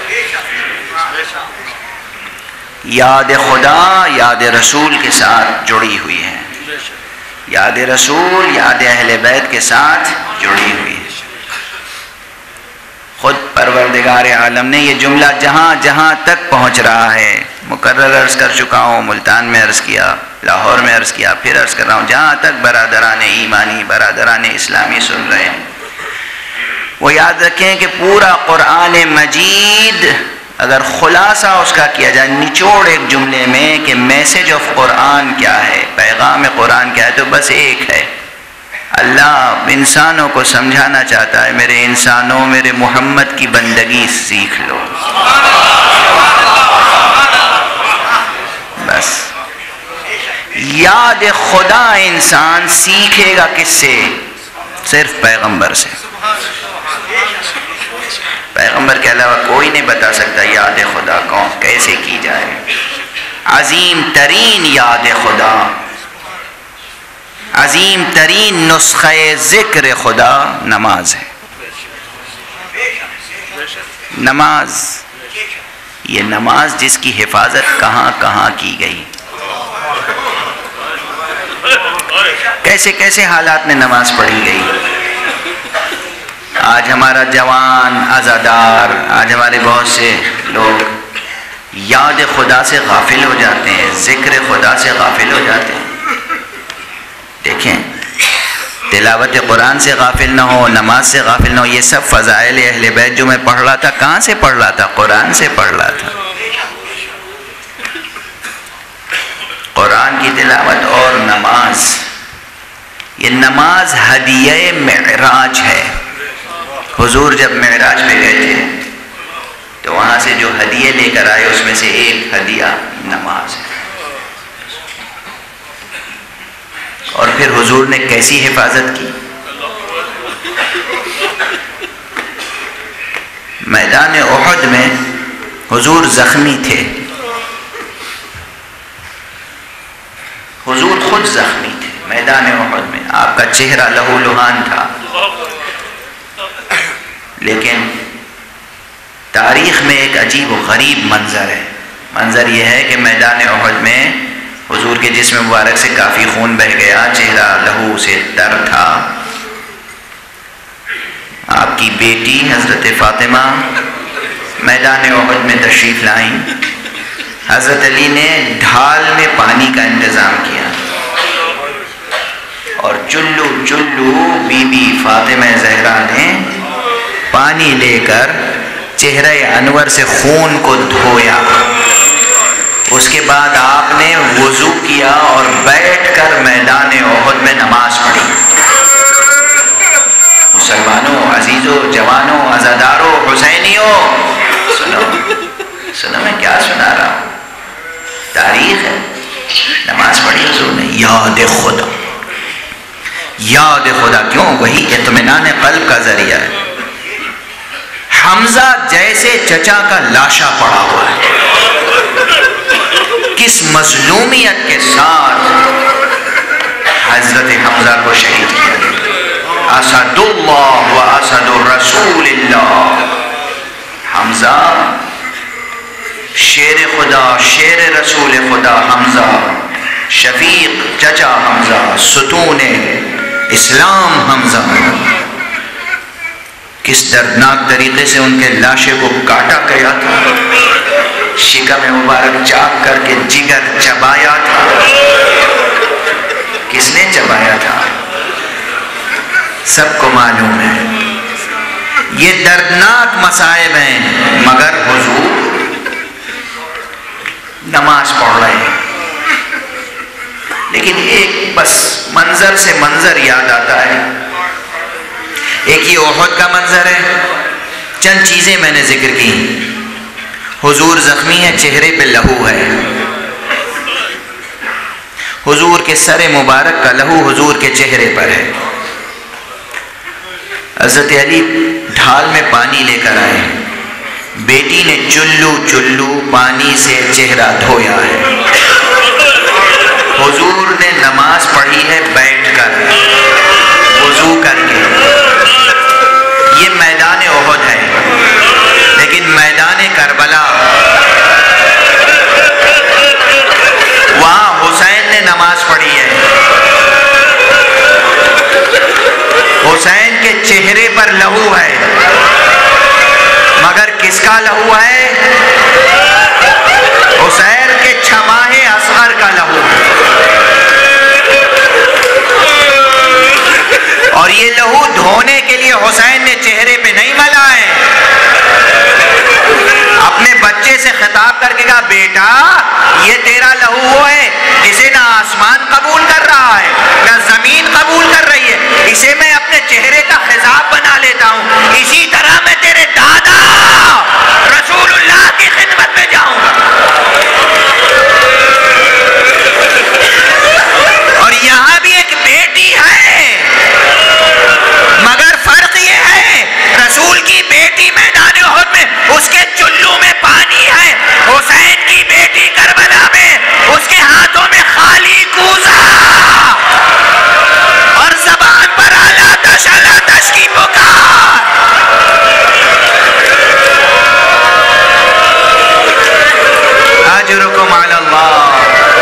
یاد خدا یاد رسول کے ساتھ جڑی ہوئی ہے، یاد رسول یاد اہل بیت کے ساتھ جڑی ہوئی ہے. خود پروردگار عالم نے یہ جملہ جہاں جہاں تک پہنچ رہا ہے، مکرر عرض کر چکا ہوں، ملتان میں عرض کیا، لاہور میں عرض کیا، پھر عرض کر رہا ہوں، جہاں تک برادران ایمانی برادران اسلامی سن رہے ہیں وہ یاد رکھیں کہ پورا قرآن مجید اگر خلاصہ اس کا کیا جائے، نچوڑ ایک جملے میں کہ میسج آف قرآن کیا ہے، پیغام قرآن کیا ہے، تو بس ایک ہے. اللہ انسانوں کو سمجھانا چاہتا ہے، میرے انسانوں میرے محمد کی بندگی سیکھ لو. بس یاد خدا انسان سیکھے گا کس سے؟ صرف پیغمبر سے. پیغمبر کے علاوہ کوئی نہیں بتا سکتا یاد خدا کون کیسے کی جائے. عظیم ترین یاد خدا، عظیم ترین نسخہ ذکر خدا نماز ہے. نماز، یہ نماز جس کی حفاظت کہاں کہاں کی گئی، کیسے کیسے حالات میں نماز پڑھی گئی. آج ہمارا جوان عزادار، آج ہمارے بہت سے لوگ یاد خدا سے غافل ہو جاتے ہیں، ذکر خدا سے غافل ہو جاتے ہیں. دیکھیں، تلاوت قرآن سے غافل نہ ہو، نماز سے غافل نہ ہو، یہ سب فضائل اہل بیت جو میں پڑھ رہا تھا، کہاں سے پڑھ رہا تھا؟ قرآن سے پڑھ رہا تھا. قرآن کی تلاوت اور نماز، یہ نماز ہدیہ معراج ہے. حضور جب معراج پہ گئے تھے تو وہاں سے جو ہدیے لے کر آئے اس میں سے ایک ہدیہ نماز ہے. اور پھر حضور نے کیسی حفاظت کی. میدان احد میں حضور زخمی تھے، حضور خود زخمی تھے میدان احد میں، آپ کا چہرہ لہو لہان تھا. لیکن تاریخ میں ایک عجیب و غریب منظر ہے. منظر یہ ہے کہ میدان احد میں حضور کے جسم مبارک سے کافی خون بہہ گیا، چہرہ لہو سے تر تھا. آپ کی بیٹی حضرت فاطمہ میدان احد میں تشریف لائیں. حضرت علی نے ڈھال میں پانی کا انتظام کیا اور چلو چلو بی بی فاطمہ زہرا نے پانی لے کر چہرہ انور سے خون کو دھویا. اس کے بعد آپ نے وضو کیا اور بیٹھ کر میدان احد میں نماز پڑھی. مسلمانوں، عزیزوں، جوانوں، عزاداروں، حسینیوں، سنو سنو میں کیا سنا رہا ہوں، تاریخ ہے. نماز پڑھی حضور نے. یاد خدا، یاد خدا کیوں؟ وہی اطمینان قلب کا ذریعہ ہے. حمزہ جیسے چچا کا لاشا پڑا ہوا ہے، کس مظلومیت کے ساتھ حضرت حمزہ کو شہید کیا گیا. اسد اللہ و اسد رسول اللہ. حمزہ شیر خدا، شیر رسول خدا حمزہ، شفیق چچا حمزہ، ستون اسلام حمزہ. کس دردناک طریقے سے ان کے لاشے کو کاٹا گیا تھا، شکم مبارک چاک کر کے جگر چبایا تھا. کس نے چبایا تھا؟ سب کو معلوم ہے. یہ دردناک مصائب ہیں، مگر حضور نماز پڑھ رہے ہیں. لیکن ایک بس منظر سے منظر یاد آتا ہے. ایک یہ احد کا منظر ہے. چند چیزیں میں نے ذکر کی. حضور زخمی ہے، چہرے پہ لہو ہے. حضور کے سر مبارک کا لہو حضور کے چہرے پر ہے. حضرت علی ڈھال میں پانی لے کر آئے. بیٹی نے چلو چلو پانی سے چہرہ دھویا ہے. حضور نے نماز پڑھی ہے بیٹھ کر وضو کر کے. یہ میدان احد ہے، لیکن میدان کربلا وہاں حسین نے نماز پڑھی ہے. حسین کے چہرے پر لہو ہے، مگر کس کا لہو ہے؟ حسین کے چھماہ اصغر کا لہو. اور یہ لہو دھونے کے لیے حسین نے چہرے پہ نہیں ملا ہے. اپنے بچے سے خطاب کر کے کہا بیٹا یہ تیرا لہو ہے جسے نہ آسمان قبول کر رہا ہے نہ زمین قبول کر رہی ہے، اسے میں اپنے چہرے کا خضاب بنا لیتا ہوں. اسی طرح میں تیرے دادا رسول اللہ کی خدمت میں جاؤں گا. اور یہاں بھی ایک بیٹی ہے، مگر فرق یہ ہے رسول کی بیٹی میدان احد میں اس کے چلو میں پانی ہے، حسین کی بیٹی کربلا میں اس کے ہاتھوں میں خالی کوزہ اور زبان پر اللہ تش کی پکار. اجرکم علی اللہ،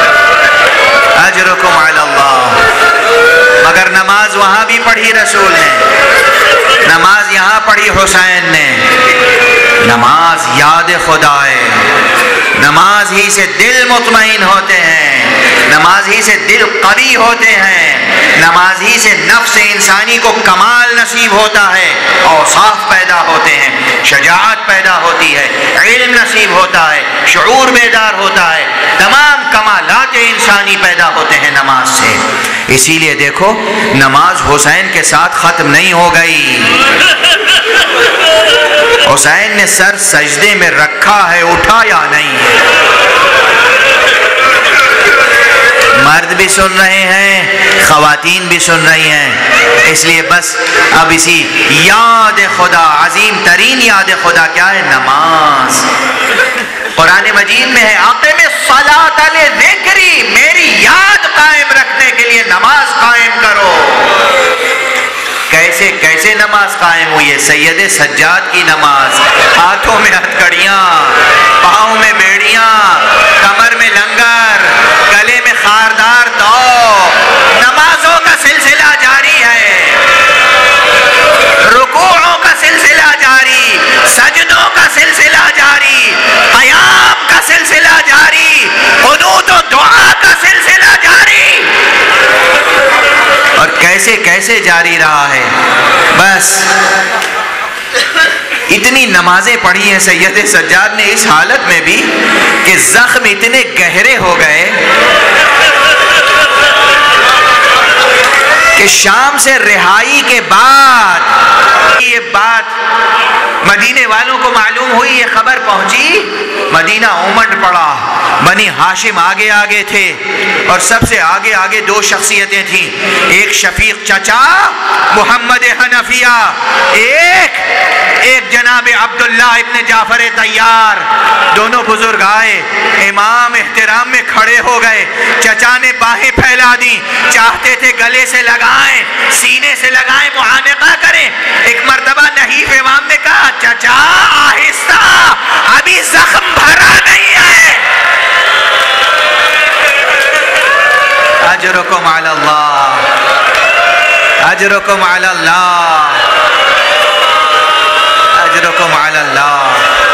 اجرکم علی اللہ. مگر نماز وہاں بھی پڑھی رسول نے، نماز یہاں پڑھی حسین نے. نماز یاد خدا ہے، نماز ہی سے دل مطمئن ہوتے ہیں، نماز ہی سے دل قوی ہوتے ہیں، نماز ہی سے نفس انسانی کو کمال نصیب ہوتا ہے، اوصاف پیدا ہوتے ہیں، شجاعت پیدا ہوتی ہے، علم نصیب ہوتا ہے، شعور بیدار ہوتا ہے، تمام کمالات انسانی پیدا ہوتے ہیں نماز سے. اسی لیے دیکھو نماز حسین کے ساتھ ختم نہیں ہو گئی. حسین نے سر سجدے میں رکھا ہے، اٹھا یا نہیں. مرد بھی سن رہے ہیں، خواتین بھی سن رہی ہیں. اس لیے بس اب اسی یاد خدا، عظیم ترین یاد خدا کیا ہے؟ نماز. قرآن مجید میں ہے اقم الصلاۃ لذکری، میری یاد قائم رکھنے کے لیے نماز قائم کرو. کیسے کیسے نماز قائم ہوئی ہے؟ سید سجاد کی نماز، ہاتھوں میں ہتھکڑیاں، پاؤں میں بیڑیاں، کمر میں لنگر، گلے میں خاردار تو نمازوں کا سلسلہ جاری ہے، رکوعوں کا سلسلہ جاری، سجدوں کا سلسلہ جاری، قیام کا سلسلہ جاری، قنوت و دعا کا سلسلہ جاری. اور کیسے کیسے جاری رہا ہے. بس اتنی نمازیں پڑھی ہیں سید سجاد نے اس حالت میں بھی کہ زخم اتنے گہرے ہو گئے کہ شام سے رہائی کے بعد یہ بات مدینے والوں کو معلوم ہوئی، یہ خبر پہنچی، مدینہ امڈ پڑا. بنی ہاشم آگے آگے تھے اور سب سے آگے آگے دو شخصیتیں تھیں، ایک شفیق چچا محمد حنفیہ، ایک جناب عبداللہ ابن جعفر طیار. دونوں بزرگ آئے، امام احترام میں کھڑے ہو گئے. چچا نے باہیں پھیلا دی، چاہتے تھے گلے سے لگائیں، سینے سے لگائیں، معانقہ کریں. ایک مرتبہ نحیف امام نے کہا چچا آہستہ، ابھی زخم بھرا نہیں ہے. اجرکم علی اللہ، اجرکم علی اللہ، اجرکم علی اللہ.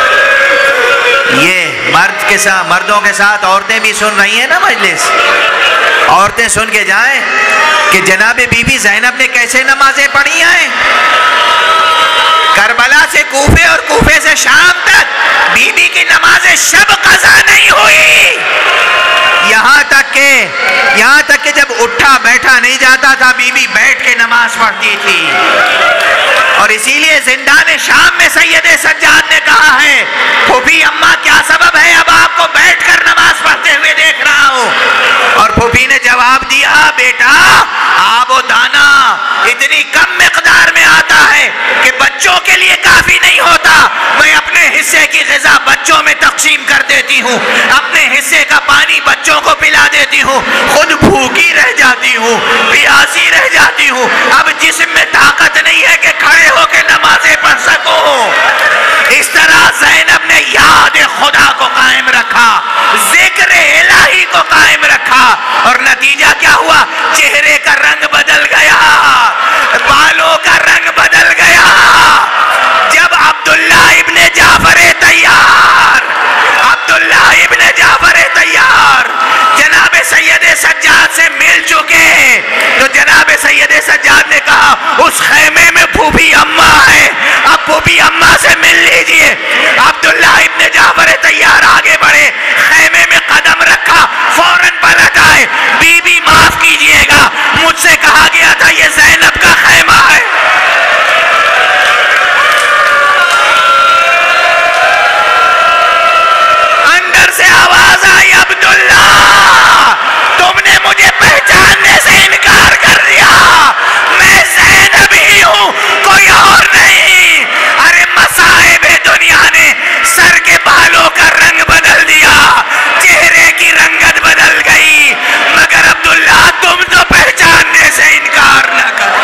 یہ مرد کے ساتھ، مردوں کے ساتھ عورتیں بھی سن رہی ہیں نا مجلس. عورتیں سن کے جائیں کہ جناب بی بی زینب نے کیسے نمازیں پڑھی ہیں. کربلا سے کوفے اور کوفے سے شام تک بی بی کی نمازیں شب قضا نہیں ہوئی. یہاں تک کہ جب اٹھا بیٹھا نہیں جاتا تھا بی بی بیٹھ کے نماز پڑھتی تھی. اور اسی لیے زندان شام میں سید سجاد نے کہا ہے پھوپھی اماں کیا سبب ہے اب آپ کو بیٹھ کر نماز پڑھتے ہوئے دیکھ رہا ہوں؟ اور پھوپھی نے جواب دیا بیٹا آب و دانا اتنی کم مقدار میں آتا ہے کہ بچوں کے لیے کافی نہیں ہوتا، میں اپنے حصے کی غذا بچوں میں تقسیم کر دیتی ہوں، اپنے حصے کا پانی بچوں کو پلا دیتی ہوں، خود بھوکی رہ جاتی ہوں، پیاسی رہ جاتی ہوں، اب جسم میں طاقت نہیں ہے کہ کھڑے ہو کے نمازیں پڑھ سکوں۔ اس طرح زینب نے یاد خدا کو قائم رکھا، ذکر الہی کو قائم رکھا، اور نتیجہ کیا ہوا؟ چہرے کا رنگ بدل گیا، بالوں کا رنگ بدل گیا۔ جب عبداللہ ابن جعفر تیار جناب سید سجاد سے مل چکے تو جناب سید سجاد نے کہا اس خیمے میں پھوپھی اماں ہے، اب پھوپھی اماں سے مل لیجئے۔ عبداللہ ابن جعفر تیار آگے بڑھے، خیمے میں قدم رکھا، فوراً پلٹ آئے، بی بی معاف کیجئے گا مجھ سے کہا گیا تھا یہ زینب کا خیمہ ہے۔ اندر سے آواز آئی عبداللہ تم نے مجھے پہچاننے سے انکار کر دیا، میں زینب ہی ہوں کوئی اور نہیں۔ ارے مصائب دنیا نے سر کے بالوں کا رنگ بدل دیا، چہرے کی رنگت بدل گئی، مگر عبداللہ تم تو پہچاننے سے انکار نہ کرو۔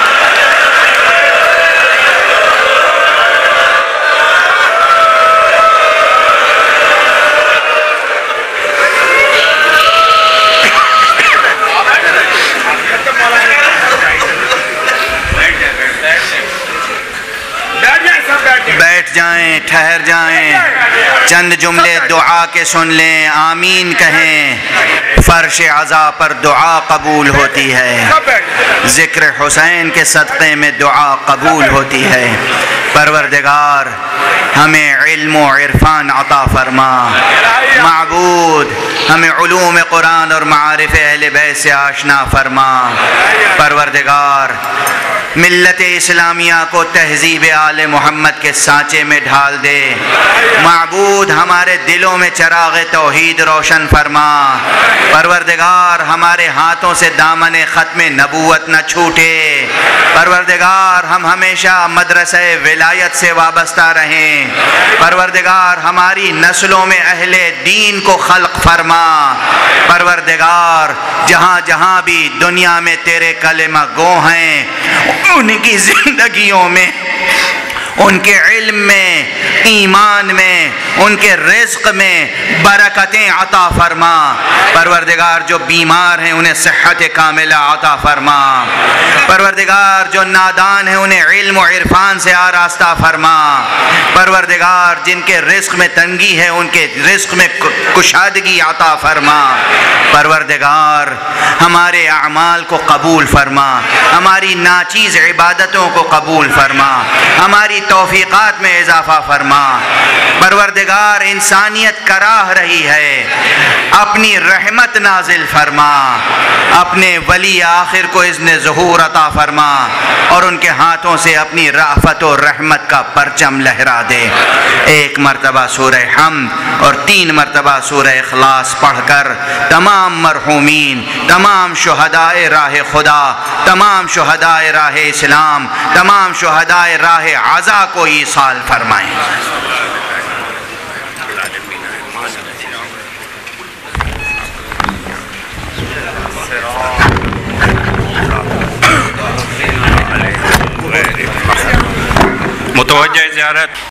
بیٹھ جائیں، ٹھہر جائیں، چند جملے دعا کے سن لیں، آمین کہیں۔ فرش عزا پر دعا قبول ہوتی ہے، ذکر حسین کے صدقے میں دعا قبول ہوتی ہے۔ پروردگار ہمیں علم و عرفان عطا فرما، معبود ہمیں علوم قرآن اور معارف اہل بیت سے آشنا فرما۔ پروردگار ملت اسلامیہ کو تہذیب آل محمد کے سانچے میں ڈھال دے، معبود ہمارے دلوں میں چراغ توحید روشن فرما۔ پروردگار ہمارے ہاتھوں سے دامن ختم نبوت نہ چھوٹے۔ پروردگار ہم ہمیشہ مدرسہ ولایت سے وابستہ رہیں۔ پروردگار ہماری نسلوں میں اہل دین کو خلق فرما۔ پروردگار جہاں جہاں بھی دنیا میں تیرے کلمہ گو ہیں ان کی زندگیوں میں، ان کے علم میں، ایمان میں، ان کے رزق میں برکتیں عطا فرما۔ پروردگار جو بیمار ہیں انہیں صحت کاملہ عطا فرما۔ پروردگار جو نادان ہیں انہیں علم و عرفان سے آراستہ فرما۔ پروردگار جن کے رزق میں تنگی ہے ان کے رزق میں کشادگی عطا فرما۔ پروردگار ہمارے اعمال کو قبول فرما، ہماری ناچیز عبادتوں کو قبول فرما، ہماری توفیقات میں اضافہ فرما۔ پروردگار انسانیت کراہ رہی ہے، اپنی رحمت نازل فرما، اپنے ولی آخر کو اذن ظہور عطا فرما اور ان کے ہاتھوں سے اپنی رأفت و رحمت کا پرچم لہرا دے۔ ایک مرتبہ سورہ حمد اور 3 مرتبہ سورہ اخلاص پڑھ کر تمام مرحومین، تمام شہدائے راہ خدا، تمام شہدائے راہ اسلام، تمام شہدائے راہ عزا کو ایصال فرمائیں۔ متوجہ زیارت